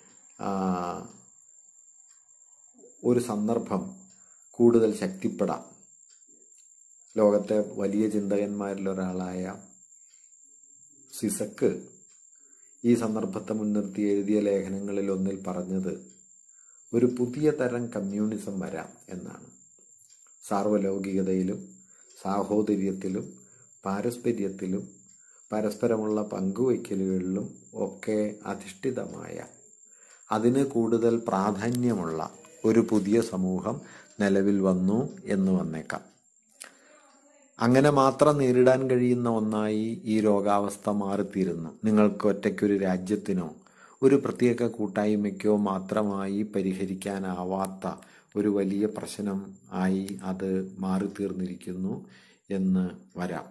ഒരു സന്ദർഭം കൂടുതൽ ശക്തിപ്പെടാം. ലോകത്തെ വലിയ ചിന്തകന്മാരിലൊരാളായ സിസക്ക് ഈ സന്ദർഭത്തെ മുൻനിർത്തി എഴുതിയ ലേഖനങ്ങളിൽ ഒന്നിൽ പറഞ്ഞത് ഒരു പുതിയ തരം കമ്മ്യൂണിസം വരാം എന്നാണ്. സാർവലൗകികതയിലും സാഹോദര്യത്തിലും പാരസ്പര്യത്തിലും പരസ്പരമുള്ള പങ്കുവയ്ക്കലുകളിലും ഒക്കെ അധിഷ്ഠിതമായ, അതിന് കൂടുതൽ പ്രാധാന്യമുള്ള ഒരു പുതിയ സമൂഹം നിലവിൽ വന്നു എന്ന് വന്നേക്കാം. അങ്ങനെ മാത്രം നേരിടാൻ കഴിയുന്ന ഒന്നായി ഈ രോഗാവസ്ഥ മാറിത്തീരുന്നു. നിങ്ങൾക്ക് ഒറ്റയ്ക്കൊരു രാജ്യത്തിനോ ഒരു പ്രത്യേക കൂട്ടായ്മയ്ക്കോ മാത്രമായി പരിഹരിക്കാനാവാത്ത ഒരു വലിയ പ്രശ്നം ആയി അത് മാറിത്തീർന്നിരിക്കുന്നു എന്ന് വരാം.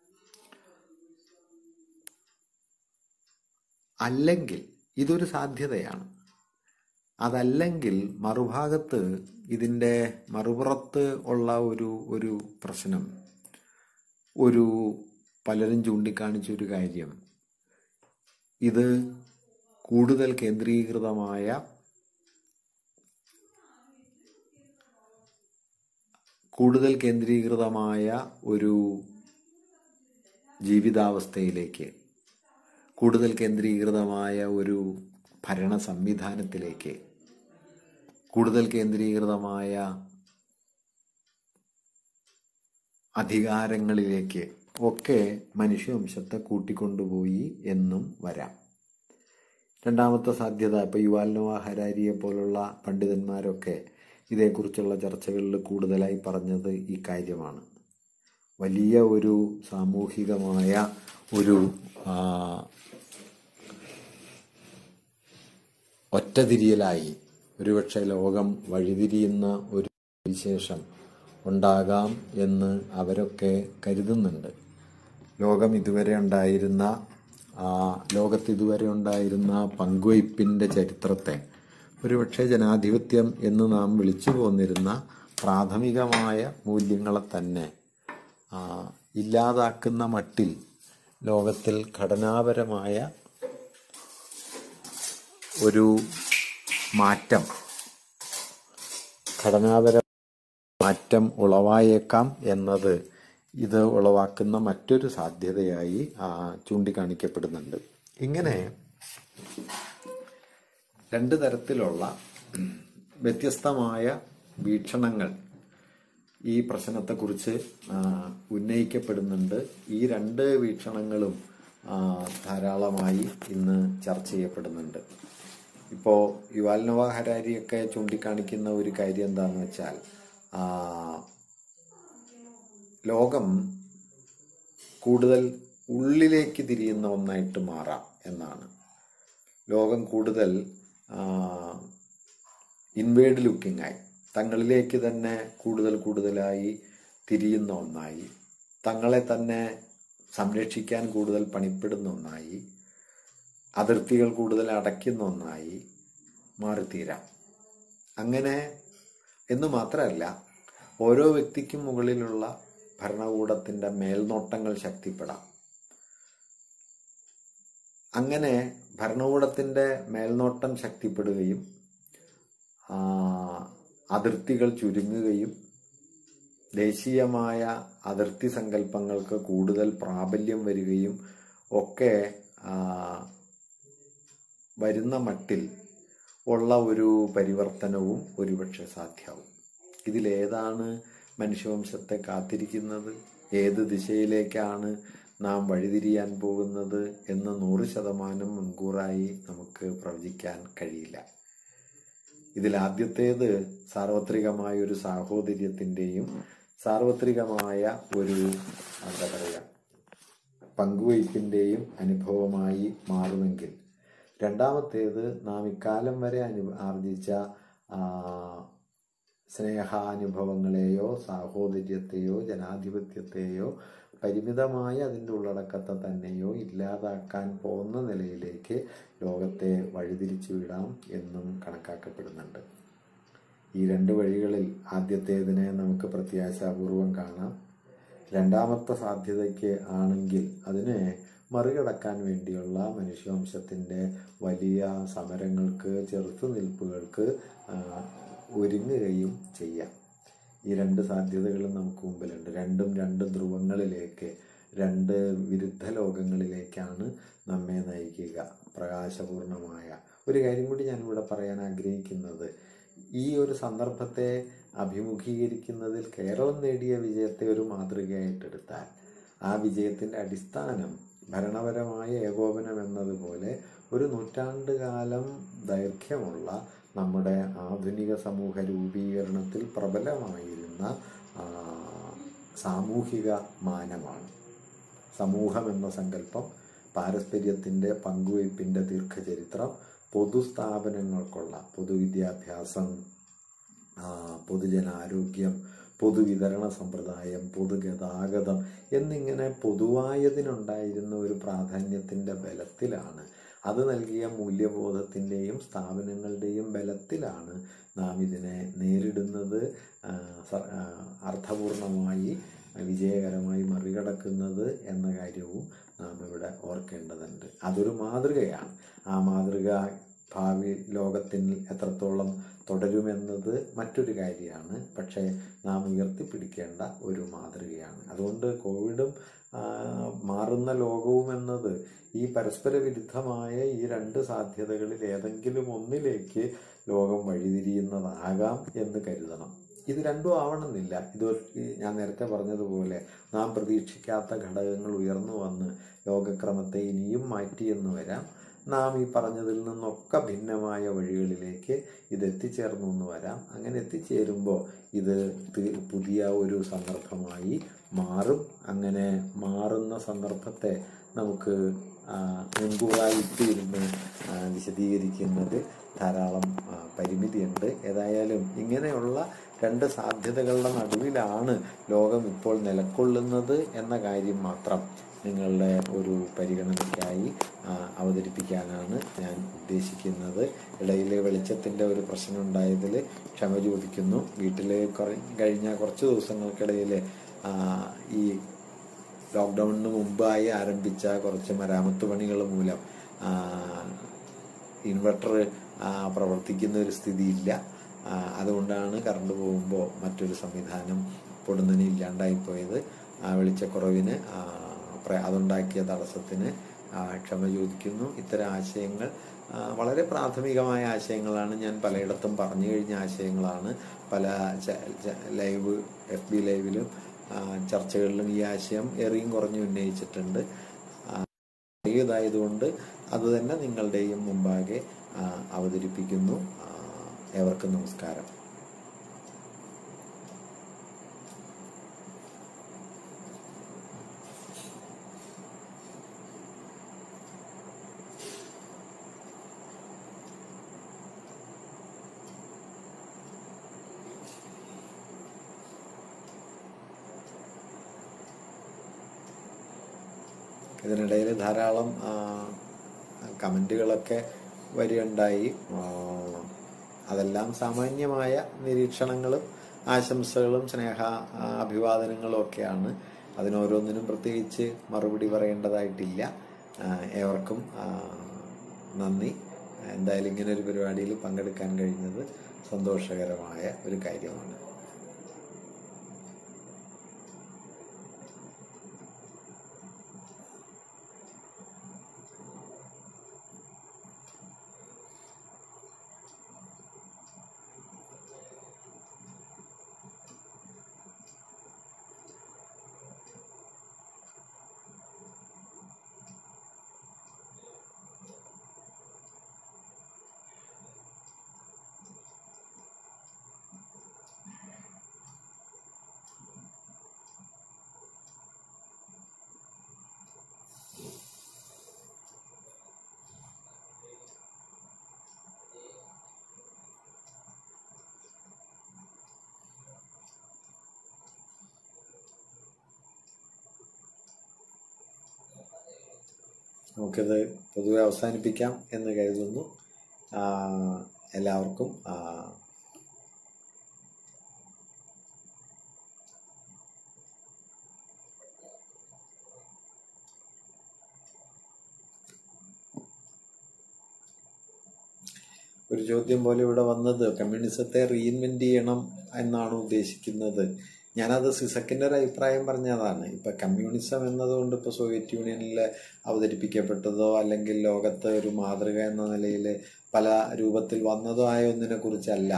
അല്ലെങ്കിൽ ഇതൊരു സാധ്യതയാണ്. അതല്ലെങ്കിൽ മറുഭാഗത്ത് ഇതിൻ്റെ മറുപുറത്ത് ഉള്ള ഒരു പ്രശ്നം, പലരും ചൂണ്ടിക്കാണിച്ച ഒരു കാര്യം, ഇത് കൂടുതൽ കേന്ദ്രീകൃതമായ ഒരു ജീവിതാവസ്ഥയിലേക്ക്, കൂടുതൽ കേന്ദ്രീകൃതമായ ഒരു ഭരണ സംവിധാനത്തിലേക്ക്, കൂടുതൽ കേന്ദ്രീകൃതമായ അധികാരങ്ങളിലേക്ക് ഒക്കെ മനുഷ്യവംശത്തെ കൂട്ടിക്കൊണ്ടുപോയി എന്നും വരാം. രണ്ടാമത്തെ സാധ്യത, ഇപ്പോൾ യുവാൽ നോവ ഹരാരിയെ പോലുള്ള പണ്ഡിതന്മാരൊക്കെ ഇതേക്കുറിച്ചുള്ള ചർച്ചകളിൽ കൂടുതലായി പറഞ്ഞത് ഈ കാര്യമാണ്. വലിയ ഒരു സാമൂഹികമായ ഒരു ഒറ്റതിരിയലായി ഒരുപക്ഷെ ലോകം വഴിതിരിയുന്ന ഒരു വിശേഷം ഉണ്ടാകാം എന്ന് അവരൊക്കെ കരുതുന്നുണ്ട്. ലോകത്ത് ഇതുവരെ ഉണ്ടായിരുന്ന പങ്കുവയ്പ്പിൻ്റെ ചരിത്രത്തെ ഒരുപക്ഷെ ജനാധിപത്യം എന്ന് നാം വിളിച്ചു പോന്നിരുന്ന പ്രാഥമികമായ മൂല്യങ്ങളെ തന്നെ ഇല്ലാതാക്കുന്ന മട്ടിൽ ലോകത്തിൽ ഘടനാപരമായ ഒരു മാറ്റം ഉളവായേക്കാം എന്നത് ഇത് ഉളവാക്കുന്ന മറ്റൊരു സാധ്യതയായി ചൂണ്ടിക്കാണിക്കപ്പെടുന്നുണ്ട്. ഇങ്ങനെ രണ്ട് തരത്തിലുള്ള വ്യത്യസ്തമായ വീക്ഷണങ്ങൾ ഈ പ്രശ്നത്തെക്കുറിച്ച് ഉന്നയിക്കപ്പെടുന്നുണ്ട്. ഈ രണ്ട് വീക്ഷണങ്ങളും ധാരാളമായി ഇന്ന് ചർച്ച ചെയ്യപ്പെടുന്നുണ്ട്. ഇപ്പോൾ യുവാൽ നോവ ഹരാരിയൊക്കെ ചൂണ്ടിക്കാണിക്കുന്ന ഒരു കാര്യം എന്താണെന്ന് വെച്ചാൽ, ലോകം കൂടുതൽ ഉള്ളിലേക്ക് തിരിയുന്ന ഒന്നായിട്ട് മാറാം എന്നാണ്. ലോകം കൂടുതൽ ഇൻവേർഡ് ലുക്കിംഗ് ആയി, തങ്ങളിലേക്ക് തന്നെ കൂടുതലായി തിരിയുന്ന ഒന്നായി, തങ്ങളെ തന്നെ സംരക്ഷിക്കാൻ കൂടുതൽ പണിപ്പെടുന്ന ഒന്നായി, അതിർത്തികൾ കൂടുതൽ അടയ്ക്കുന്ന ഒന്നായി മാറിത്തീരാം. അങ്ങനെ എന്ന് മാത്രമല്ല, ഓരോ വ്യക്തിക്കും മുകളിലുള്ള ഭരണകൂടത്തിൻ്റെ മേൽനോട്ടങ്ങൾ ശക്തിപ്പെടാം. അങ്ങനെ ഭരണകൂടത്തിൻ്റെ മേൽനോട്ടം ശക്തിപ്പെടുകയും അതിർത്തികൾ ചുരുങ്ങുകയും ദേശീയമായ അതിർത്തി സങ്കല്പങ്ങൾക്ക് കൂടുതൽ പ്രാബല്യം വരികയും ഒക്കെ വരുന്ന മട്ടിൽ ഉള്ള ഒരു പരിവർത്തനവും ഒരുപക്ഷെ സാധ്യമാവും. ഇതിലേതാണ് മനുഷ്യവംശത്തെ കാത്തിരിക്കുന്നത്, ഏത് ദിശയിലേക്കാണ് നാം വഴിതിരിയാൻ പോകുന്നത് എന്ന് 100% മുൻകൂറായി നമുക്ക് പ്രവചിക്കാൻ കഴിയില്ല. ഇതിലാദ്യത്തേത് സാർവത്രികമായ ഒരു സാഹോദര്യത്തിൻ്റെയും സാർവത്രികമായ ഒരു പങ്കുവയ്പ്പിൻ്റെയും അനുഭവമായി മാറുമെങ്കിൽ, രണ്ടാമത്തേത് നാം ഇക്കാലം വരെ ആർജിച്ച സ്നേഹാനുഭവങ്ങളെയോ സാഹോദര്യത്തെയോ ജനാധിപത്യത്തെയോ പരിമിതമായ അതിൻ്റെ ഉള്ളടക്കത്തെ തന്നെയോ ഇല്ലാതാക്കാൻ പോകുന്ന നിലയിലേക്ക് ലോകത്തെ വഴിതിരിച്ചു വിടാം എന്നും കണക്കാക്കപ്പെടുന്നുണ്ട്. ഈ രണ്ട് വഴികളിൽ ആദ്യത്തേതിനെ നമുക്ക് പ്രത്യാശാപൂർവം കാണാം. രണ്ടാമത്തെ സാധ്യതയ്ക്ക് ആണെങ്കിൽ അതിനെ മറികടക്കാൻ വേണ്ടിയുള്ള മനുഷ്യവംശത്തിൻ്റെ വലിയ സമരങ്ങൾക്ക്, ചെറുത്തുനിൽപ്പുകൾക്ക് ഒരുങ്ങുകയും ചെയ്യാം. ഈ രണ്ട് സാധ്യതകളും നമുക്ക് മുമ്പിലുണ്ട്. രണ്ട് ധ്രുവങ്ങളിലേക്ക്, രണ്ട് വിരുദ്ധ ലോകങ്ങളിലേക്കാണ് നമ്മെ നയിക്കുക. പ്രകാശപൂർണമായ ഒരു കാര്യം കൂടി ഞാനിവിടെ പറയാൻ ആഗ്രഹിക്കുന്നത്, ഈ ഒരു സന്ദർഭത്തെ അഭിമുഖീകരിക്കുന്നതിൽ കേരളം നേടിയ വിജയത്തെ ഒരു മാതൃകയായിട്ടെടുത്താൽ, ആ വിജയത്തിൻ്റെ അടിസ്ഥാനം ഭരണപരമായ ഏകോപനം എന്നതുപോലെ ഒരു നൂറ്റാണ്ടുകാലം ദൈർഘ്യമുള്ള നമ്മുടെ ആധുനിക സമൂഹ രൂപീകരണത്തിൽ പ്രബലമായിരുന്ന സാമൂഹിക മാനമാണ്. സമൂഹം എന്ന സങ്കല്പം, പാരസ്പര്യത്തിൻ്റെ പങ്കുവയ്പ്പിൻ്റെ ദീർഘചരിത്രം, പൊതുസ്ഥാപനങ്ങൾക്കുള്ള പൊതുവിദ്യാഭ്യാസം, പൊതുജനാരോഗ്യം, പൊതുവിതരണ സമ്പ്രദായം, പൊതുഗതാഗതം എന്നിങ്ങനെ പൊതുവായതിനുണ്ടായിരുന്ന ഒരു പ്രാധാന്യത്തിൻ്റെ ബലത്തിലാണ്, അത് നൽകിയ മൂല്യബോധത്തിൻ്റെയും സ്ഥാപനങ്ങളുടെയും ബലത്തിലാണ് നാം ഇതിനെ നേരിടുന്നത്, അർത്ഥപൂർണമായി വിജയകരമായി മറികടക്കുന്നത് എന്ന കാര്യവും നാം ഇവിടെ ഓർക്കേണ്ടതുണ്ട്. അതൊരു മാതൃകയാണ്. ആ മാതൃക ഭാവി ലോകത്തിൽ എത്രത്തോളം തുടരുമെന്നത് മറ്റൊരു കാര്യമാണ്. പക്ഷേ നാം ഉയർത്തിപ്പിടിക്കേണ്ട ഒരു മാതൃകയാണ്. അതുകൊണ്ട് കോവിഡും മാറുന്ന ലോകവും എന്നത് ഈ പരസ്പര വിരുദ്ധമായ ഈ രണ്ട് സാധ്യതകളിൽ ഏതെങ്കിലും ഒന്നിലേക്ക് ലോകം വഴിതിരിയുന്നതാകാം എന്ന് കരുതണം. ഇത് രണ്ടും ആവണമെന്നില്ല. ഇത് ഞാൻ നേരത്തെ പറഞ്ഞതുപോലെ നാം പ്രതീക്ഷിക്കാത്ത ഘടകങ്ങൾ ഉയർന്നു വന്ന് ലോകക്രമത്തെ ഇനിയും മാറ്റിയെന്ന് വരാം. നാം ഈ പറഞ്ഞതിൽ നിന്നൊക്കെ ഭിന്നമായ വഴികളിലേക്ക് ഇത് എത്തിച്ചേർന്നു എന്ന് വരാം. അങ്ങനെ എത്തിച്ചേരുമ്പോൾ ഇത് പുതിയ ഒരു സന്ദർഭമായി മാറും. അങ്ങനെ മാറുന്ന സന്ദർഭത്തെ നമുക്ക് മുൻകൂറായിട്ടിരുന്ന് വിശദീകരിക്കുന്നത് ധാരാളം പരിമിതിയുണ്ട്. ഏതായാലും ഇങ്ങനെയുള്ള രണ്ട് സാധ്യതകളുടെ നടുവിലാണ് ലോകം ഇപ്പോൾ നിലകൊള്ളുന്നത് എന്ന കാര്യം മാത്രം നിങ്ങളുടെ ഒരു പരിഗണനയ്ക്കായി അവതരിപ്പിക്കാനാണ് ഞാൻ ഉദ്ദേശിക്കുന്നത്. ഇടയിൽ വെളിച്ചത്തിൻ്റെ ഒരു പ്രശ്നം ഉണ്ടായതിൽ ക്ഷമ ചോദിക്കുന്നു. വീട്ടിൽ കഴിഞ്ഞ കുറച്ച് ദിവസങ്ങൾക്കിടയിൽ ഈ ലോക്ക്ഡൗണിന് മുമ്പായി ആരംഭിച്ച കുറച്ച് മരാമത്ത് പണികൾ മൂലം ഇൻവെർട്ടർ പ്രവർത്തിക്കുന്ന ഒരു സ്ഥിതിയില്ല. അതുകൊണ്ടാണ് കറണ്ട് പോകുമ്പോൾ മറ്റൊരു സംവിധാനം പൊടുന്നനെ ഇല്ലാണ്ടായിപ്പോയത്. വെളിച്ചക്കുറവിന് അതുണ്ടാക്കിയ തടസ്സത്തിന് ക്ഷമ ചോദിക്കുന്നു. ഇത്തരം ആശയങ്ങൾ വളരെ പ്രാഥമികമായ ആശയങ്ങളാണ്. ഞാൻ പലയിടത്തും പറഞ്ഞു കഴിഞ്ഞ ആശയങ്ങളാണ്. പല ലൈവ് FB ലൈവിലും ചർച്ചകളിലും ഈ ആശയം ഏറെയും കുറഞ്ഞു ഉന്നയിച്ചിട്ടുണ്ട്. ഇതായതുകൊണ്ട് അത് തന്നെ നിങ്ങളുടെയും മുമ്പാകെ അവതരിപ്പിക്കുന്നു. ഏവർക്കും നമസ്കാരം. ഇതിനിടയിൽ ധാരാളം കമൻറ്റുകളൊക്കെ വരികയുണ്ടായി. അതെല്ലാം സാമാന്യമായ നിരീക്ഷണങ്ങളും ആശംസകളും സ്നേഹ അഭിവാദനങ്ങളും ഒക്കെയാണ്. അതിനോരോന്നിനും പ്രത്യേകിച്ച് മറുപടി പറയേണ്ടതായിട്ടില്ല. ഏവർക്കും നന്ദി. എന്തായാലും ഇങ്ങനെ ഒരു പരിപാടിയിൽ പങ്കെടുക്കാൻ കഴിഞ്ഞത് സന്തോഷകരമായ ഒരു കാര്യമാണ്. നമുക്കിത് പൊതുവെ അവസാനിപ്പിക്കാം എന്ന് കരുതുന്നു. എല്ലാവർക്കും ഒരു ചോദ്യം പോലെ ഇവിടെ വന്നത് കമ്മ്യൂണിസത്തെ റീഇൻവെന്റ് ചെയ്യണം എന്നാണ് ഉദ്ദേശിക്കുന്നത്. ഞാനത് സിസക്കിന്റെ ഒരു അഭിപ്രായം പറഞ്ഞതാണ്. ഇപ്പൊ കമ്മ്യൂണിസം എന്നതുകൊണ്ട് ഇപ്പൊ സോവിയറ്റ് യൂണിയനിൽ അവതരിപ്പിക്കപ്പെട്ടതോ അല്ലെങ്കിൽ ലോകത്തെ ഒരു മാതൃക എന്ന നിലയിൽ പല രൂപത്തിൽ വന്നതോ ആയ ഒന്നിനെ കുറിച്ചല്ല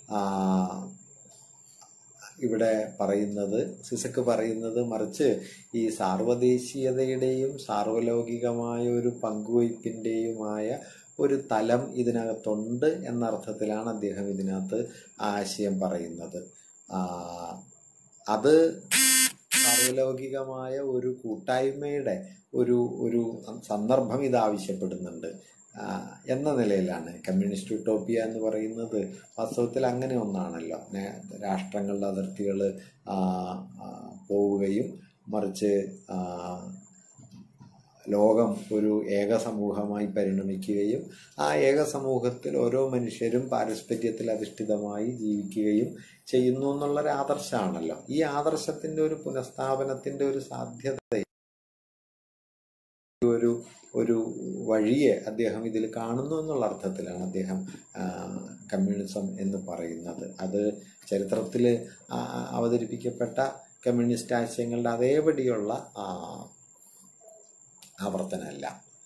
ഇവിടെ പറയുന്നത്, സിസക്ക് പറയുന്നത്. മറിച്ച് ഈ സാർവദേശീയതയുടെയും സാർവലൗകികമായ ഒരു പങ്കുവയ്പ്പിന്റെയുമായ ഒരു തലം ഇതിനകത്തുണ്ട് എന്ന അർത്ഥത്തിലാണ് അദ്ദേഹം ഇതിനകത്ത് ആശയം പറയുന്നത്. അത് പാരലൗകികമായ ഒരു കൂട്ടായ്മയുടെ ഒരു ഒരു സന്ദർഭം ഇത് ആവശ്യപ്പെടുന്നുണ്ട് എന്ന നിലയിലാണ് കമ്മ്യൂണിസ്റ്റ് യൂട്ടോപ്പിയ എന്ന് പറയുന്നത്. വാസ്തവത്തിൽ അങ്ങനെ ഒന്നാണല്ലോ. രാഷ്ട്രങ്ങളുടെ അതിർത്തികൾ പോവുകയും മറിച്ച് ലോകം ഒരു ഏക സമൂഹമായി പരിണമിക്കുകയും ആ ഏക സമൂഹത്തിൽ ഓരോ മനുഷ്യരും പാരസ്പര്യത്തിൽ അധിഷ്ഠിതമായി ജീവിക്കുകയും ചെയ്യുന്നു എന്നുള്ളൊരു ആദർശമാണല്ലോ. ഈ ആദർശത്തിന്റെ ഒരു പുനഃസ്ഥാപനത്തിന്റെ ഒരു സാധ്യത, ഒരു ഒരു വഴിയെ അദ്ദേഹം ഇതിൽ കാണുന്നു എന്നുള്ള അർത്ഥത്തിലാണ് അദ്ദേഹം കമ്മ്യൂണിസം എന്ന് പറയുന്നത്. അത് ചരിത്രത്തിൽ അവതരിപ്പിക്കപ്പെട്ട കമ്മ്യൂണിസ്റ്റ് ആശയങ്ങളുടെ അതേപടിയുള്ള ആവർത്തനമല്ല.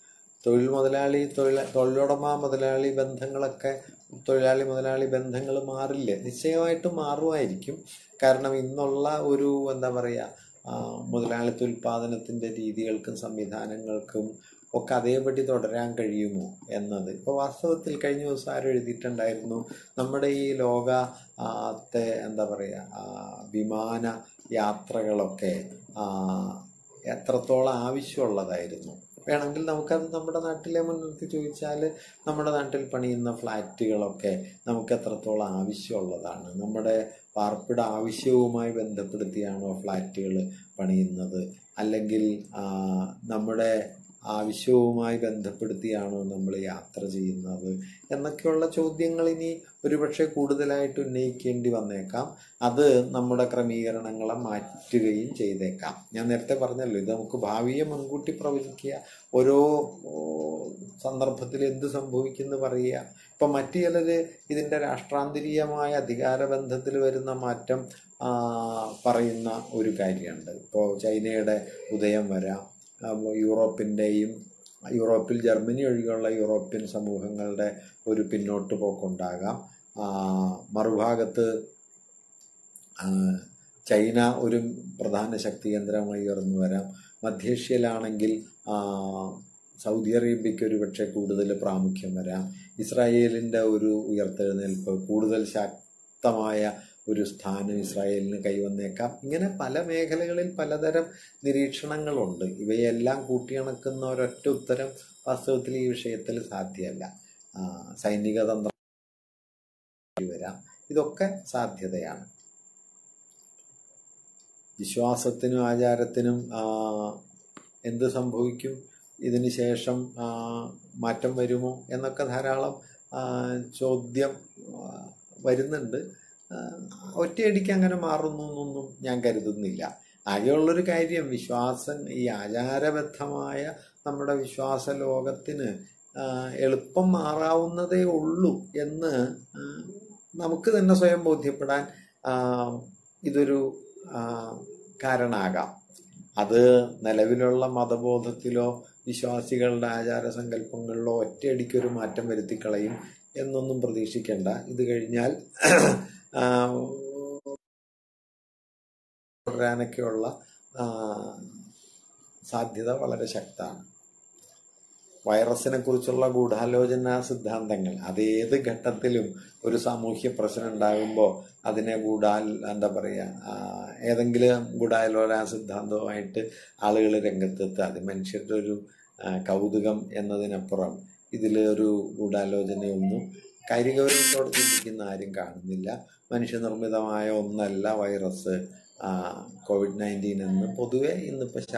തൊഴിലുടമ മുതലാളി ബന്ധങ്ങളൊക്കെ, തൊഴിലാളി മുതലാളി ബന്ധങ്ങൾ മാറില്ലേ? നിശ്ചയമായിട്ടും മാറുമായിരിക്കും. കാരണം ഇന്നുള്ള ഒരു മുതലാളിത്ത ഉൽപാദനത്തിന്റെ രീതികൾക്കും സംവിധാനങ്ങൾക്കും ഒക്കെ അതേപടി തുടരാൻ കഴിയുമോ എന്നത് ഇപ്പോൾ വാസ്തവത്തിൽ കഴിഞ്ഞ ദിവസം ആരും എഴുതിയിട്ടുണ്ടായിരുന്നു, നമ്മുടെ ഈ ലോകത്തെ വിമാന യാത്രകളൊക്കെ എത്രത്തോളം ആവശ്യമുള്ളതായിരുന്നു. വേണമെങ്കിൽ നമുക്കത് നമ്മുടെ നാട്ടിലെ മുൻനിർത്തി ചോദിച്ചാൽ, നമ്മുടെ നാട്ടിൽ പണിയുന്ന ഫ്ലാറ്റുകളൊക്കെ നമുക്ക് എത്രത്തോളം ആവശ്യമുള്ളതാണ്? നമ്മുടെ പാർപ്പിട ആവശ്യവുമായി ബന്ധപ്പെടുത്തിയാണോ ഫ്ലാറ്റുകൾ പണിയുന്നത്? അല്ലെങ്കിൽ നമ്മുടെ ആവശ്യവുമായി ബന്ധപ്പെടുത്തിയാണോ നമ്മൾ യാത്ര ചെയ്യുന്നത് എന്നൊക്കെയുള്ള ചോദ്യങ്ങൾ ഇനി ഒരുപക്ഷെ കൂടുതലായിട്ട് ഉന്നയിക്കേണ്ടി വന്നേക്കാം. അത് നമ്മുടെ ക്രമീകരണങ്ങളെ മാറ്റുകയും ചെയ്തേക്കാം. ഞാൻ നേരത്തെ പറഞ്ഞല്ലോ, ഇത് നമുക്ക് ഭാവിയെ മുൻകൂട്ടി പ്രവചിക്കുക, ഓരോ സന്ദർഭത്തിൽ എന്ത് സംഭവിക്കുമെന്ന് പറയുക. ഇപ്പം മറ്റു ചിലര് ഇതിൻ്റെ രാഷ്ട്രാന്തരീയമായ അധികാരബന്ധത്തിൽ വരുന്ന മാറ്റം പറയുന്ന ഒരു കാര്യമുണ്ട്. ഇപ്പോൾ ചൈനയുടെ ഉദയം വരാം, യൂറോപ്പിൽ ജർമ്മനി ഒഴികെയുള്ള യൂറോപ്യൻ സമൂഹങ്ങളുടെ ഒരു പിന്നോട്ട് പോക്കുണ്ടാകാം. മറുഭാഗത്ത് ചൈന ഒരു പ്രധാന ശക്തി കേന്ദ്രമായി ഉയർന്നു വരാം. മധ്യേഷ്യയിലാണെങ്കിൽ സൗദി അറേബ്യയ്ക്ക് ഒരു പക്ഷേ കൂടുതൽ പ്രാമുഖ്യം വരാം. ഇസ്രായേലിൻ്റെ ഒരു ഉയർത്തെഴുന്നേൽപ്പ്, കൂടുതൽ ശക്തമായ ഒരു സ്ഥാനം ഇസ്രായേലിന് കൈവന്നേക്കാം. ഇങ്ങനെ പല മേഖലകളിൽ പലതരം നിരീക്ഷണങ്ങളുണ്ട്. ഇവയെല്ലാം കൂട്ടിയിണക്കുന്ന ഒരൊറ്റ ഉത്തരം വാസ്തവത്തിൽ ഈ വിഷയത്തിൽ സാധ്യമല്ല. സൈനിക തന്ത്രം വരാം, ഇതൊക്കെ സാധ്യതയാണ്. വിശ്വാസത്തിനും ആചാരത്തിനും എന്ത് സംഭവിക്കും, ഇതിന് ശേഷം മാറ്റം വരുമോ എന്നൊക്കെ ധാരാളം ചോദ്യം വരുന്നുണ്ട്. ഒറ്റയടിക്ക് അങ്ങനെ മാറുന്നു എന്നൊന്നും ഞാൻ കരുതുന്നില്ല. ആകെയുള്ളൊരു കാര്യം, വിശ്വാസം, ഈ ആചാരബദ്ധമായ നമ്മുടെ വിശ്വാസ ലോകത്തിന് എളുപ്പം മാറാവുന്നതേ ഉള്ളൂ എന്ന് നമുക്ക് തന്നെ സ്വയം ബോധ്യപ്പെടാൻ ഇതൊരു കാരണമാകാം. അത് നിലവിലുള്ള മതബോധത്തിലോ വിശ്വാസികളുടെ ആചാരസങ്കല്പങ്ങളിലോ ഒറ്റയടിക്കൊരു മാറ്റം വരുത്തിക്കളയും എന്നൊന്നും പ്രതീക്ഷിക്കേണ്ട. ഇത് കഴിഞ്ഞാൽ തുടരാനൊക്കെയുള്ള സാധ്യത വളരെ ശക്തമാണ്. വൈറസിനെ കുറിച്ചുള്ള ഗൂഢാലോചന സിദ്ധാന്തങ്ങൾ അതേത് ഘട്ടത്തിലും ഒരു സാമൂഹ്യ പ്രശ്നം ഉണ്ടാകുമ്പോൾ അതിനെ ഏതെങ്കിലും ഗൂഢാലോചന സിദ്ധാന്തവുമായിട്ട് ആളുകൾ രംഗത്തെത്തുക. അത് മനുഷ്യരുടെ ഒരു കൗതുകം എന്നതിനപ്പുറം ഇതിലൊരു ഗൂഢാലോചനയൊന്നും കാര്യഗൗരവത്തോടെ ചിന്തിക്കുന്ന ആരും കാണുന്നില്ല. മനുഷ്യനിർമ്മിതമായ ഒന്നല്ല വൈറസ്, COVID-19 എന്ന് പൊതുവെ ഇന്നിപ്പോൾ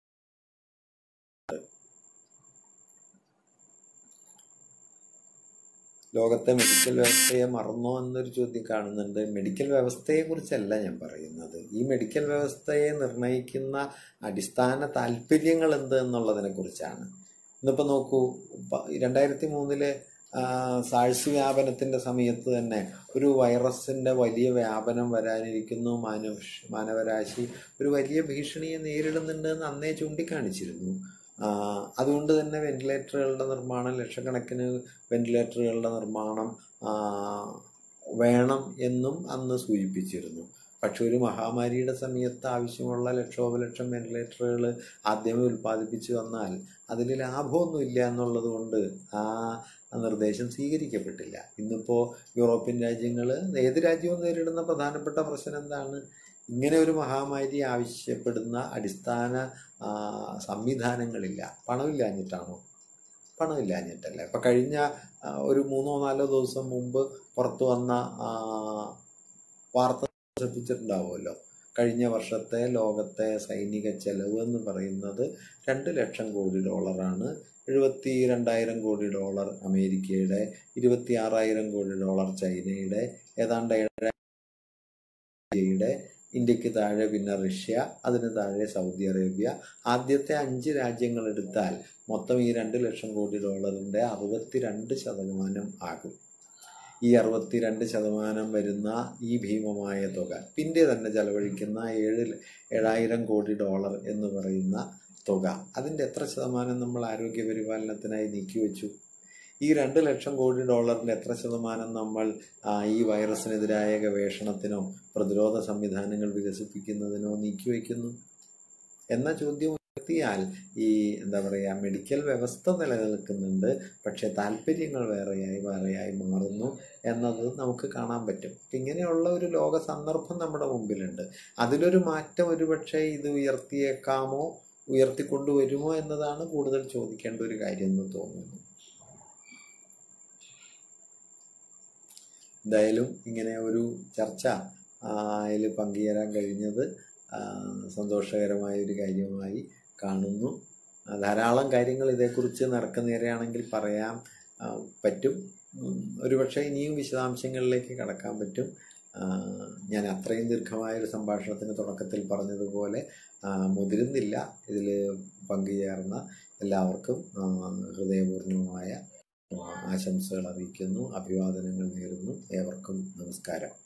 ലോകത്തെ മെഡിക്കൽ വ്യവസ്ഥയെ മറന്നോ എന്നൊരു ചോദ്യം കാണുന്നുണ്ട്. മെഡിക്കൽ വ്യവസ്ഥയെ കുറിച്ചല്ല ഞാൻ പറയുന്നത്. ഈ മെഡിക്കൽ വ്യവസ്ഥയെ നിർണയിക്കുന്ന അടിസ്ഥാന താല്പര്യങ്ങൾ എന്ത് എന്നുള്ളതിനെ കുറിച്ചാണ്. ഇന്നിപ്പോൾ നോക്കൂ, 2003 സാഴ്സ് വ്യാപനത്തിന്റെ സമയത്ത് തന്നെ ഒരു വൈറസിന്റെ വലിയ വ്യാപനം വരാനിരിക്കുന്നു, മാനവരാശി ഒരു വലിയ ഭീഷണിയെ നേരിടുന്നുണ്ട് എന്ന് അന്നേ ചൂണ്ടിക്കാണിച്ചിരുന്നു. അതുകൊണ്ട് തന്നെ വെന്റിലേറ്ററുകളുടെ നിർമ്മാണം, ലക്ഷക്കണക്കിന് വെന്റിലേറ്ററുകളുടെ നിർമ്മാണം വേണം എന്നും അന്ന് സൂചിപ്പിച്ചിരുന്നു. പക്ഷെ ഒരു മഹാമാരിയുടെ സമയത്ത് ആവശ്യമുള്ള ലക്ഷോപലക്ഷം വെന്റിലേറ്ററുകൾ ആദ്യമേ ഉൽപ്പാദിപ്പിച്ചു വന്നാൽ അതിൽ ലാഭമൊന്നുമില്ല എന്നുള്ളത് കൊണ്ട് ആ നിർദ്ദേശം സ്വീകരിക്കപ്പെട്ടില്ല. ഇന്നിപ്പോൾ യൂറോപ്യൻ രാജ്യങ്ങൾ, ഏത് രാജ്യവും നേരിടുന്ന പ്രധാനപ്പെട്ട പ്രശ്നം എന്താണ്? ഇങ്ങനെ ഒരു മഹാമാരി ആവശ്യപ്പെടുന്ന അടിസ്ഥാന സംവിധാനങ്ങളില്ല. പണമില്ലാഞ്ഞിട്ടാണോ? പണമില്ലാഞ്ഞിട്ടല്ല. ഇപ്പം കഴിഞ്ഞ ഒരു 3-4 ദിവസം മുമ്പ് പുറത്തു വന്ന വാർത്ത ശ്രദ്ധിച്ചിട്ടുണ്ടാവുമല്ലോ. കഴിഞ്ഞ വർഷത്തെ ലോകത്തെ സൈനിക ചെലവ് എന്ന് പറയുന്നത് $2 ലക്ഷം കോടി. 72,000 കോടി അമേരിക്കയുടെ, 26,000 കോടി ചൈനയുടെ, ഏതാണ്ട് 7,000 ഇന്ത്യക്ക് താഴെ പിന്നെ റഷ്യ, അതിന് താഴെ സൗദി അറേബ്യ. ആദ്യത്തെ 5 രാജ്യങ്ങൾ എടുത്താൽ മൊത്തം ഈ $2 ലക്ഷം കോടി 62% ആകും. ഈ 62% വരുന്ന ഈ ഭീമമായ തുക, ഇന്ത്യ തന്നെ ചെലവഴിക്കുന്ന $7,000 കോടി എന്ന് പറയുന്ന തുക, അതിൻ്റെ എത്ര ശതമാനം നമ്മൾ ആരോഗ്യ പരിപാലനത്തിനായി നീക്കിവെച്ചു? ഈ $2 ലക്ഷം കോടി എത്ര ശതമാനം നമ്മൾ ഈ വൈറസിനെതിരായ ഗവേഷണത്തിനോ പ്രതിരോധ സംവിധാനങ്ങൾ വികസിപ്പിക്കുന്നതിനോ നീക്കിവെക്കുന്നു എന്ന ചോദ്യം ഉയർത്തിയാൽ ഈ മെഡിക്കൽ വ്യവസ്ഥ നിലനിൽക്കുന്നുണ്ട്, പക്ഷെ താല്പര്യങ്ങൾ വേറെയായി മാറുന്നു എന്നത് നമുക്ക് കാണാൻ പറ്റും. ഇങ്ങനെയുള്ള ഒരു ലോക സന്ദർഭം നമ്മുടെ മുമ്പിലുണ്ട്. അതിലൊരു മാറ്റം ഒരുപക്ഷെ ഇത് ഉയർത്തിക്കൊണ്ടുവരുമോ എന്നതാണ് കൂടുതൽ ചോദിക്കേണ്ട ഒരു കാര്യം എന്ന് തോന്നുന്നു. എന്തായാലും ഇങ്ങനെ ഒരു ചർച്ച അതിൽ പങ്കുചേരാൻ കഴിഞ്ഞത് സന്തോഷകരമായ ഒരു കാര്യമായി കാണുന്നു. ധാരാളം കാര്യങ്ങൾ ഇതേക്കുറിച്ച് നേരെയാണെങ്കിൽ പറയാൻ പറ്റും. ഒരുപക്ഷെ ഇനിയും വിശദാംശങ്ങളിലേക്ക് കടക്കാൻ പറ്റും. ഞാൻ അത്രയും ദീർഘമായൊരു സംഭാഷണത്തിന് തുടക്കത്തിൽ പറഞ്ഞതുപോലെ മുതിരുന്നില്ല. ഇതിൽ പങ്കുചേർന്ന എല്ലാവർക്കും ഹൃദയപൂർണമായ ആശംസകൾ അറിയിക്കുന്നു, അഭിവാദനങ്ങൾ നേരുന്നു. ഏവർക്കും നമസ്കാരം.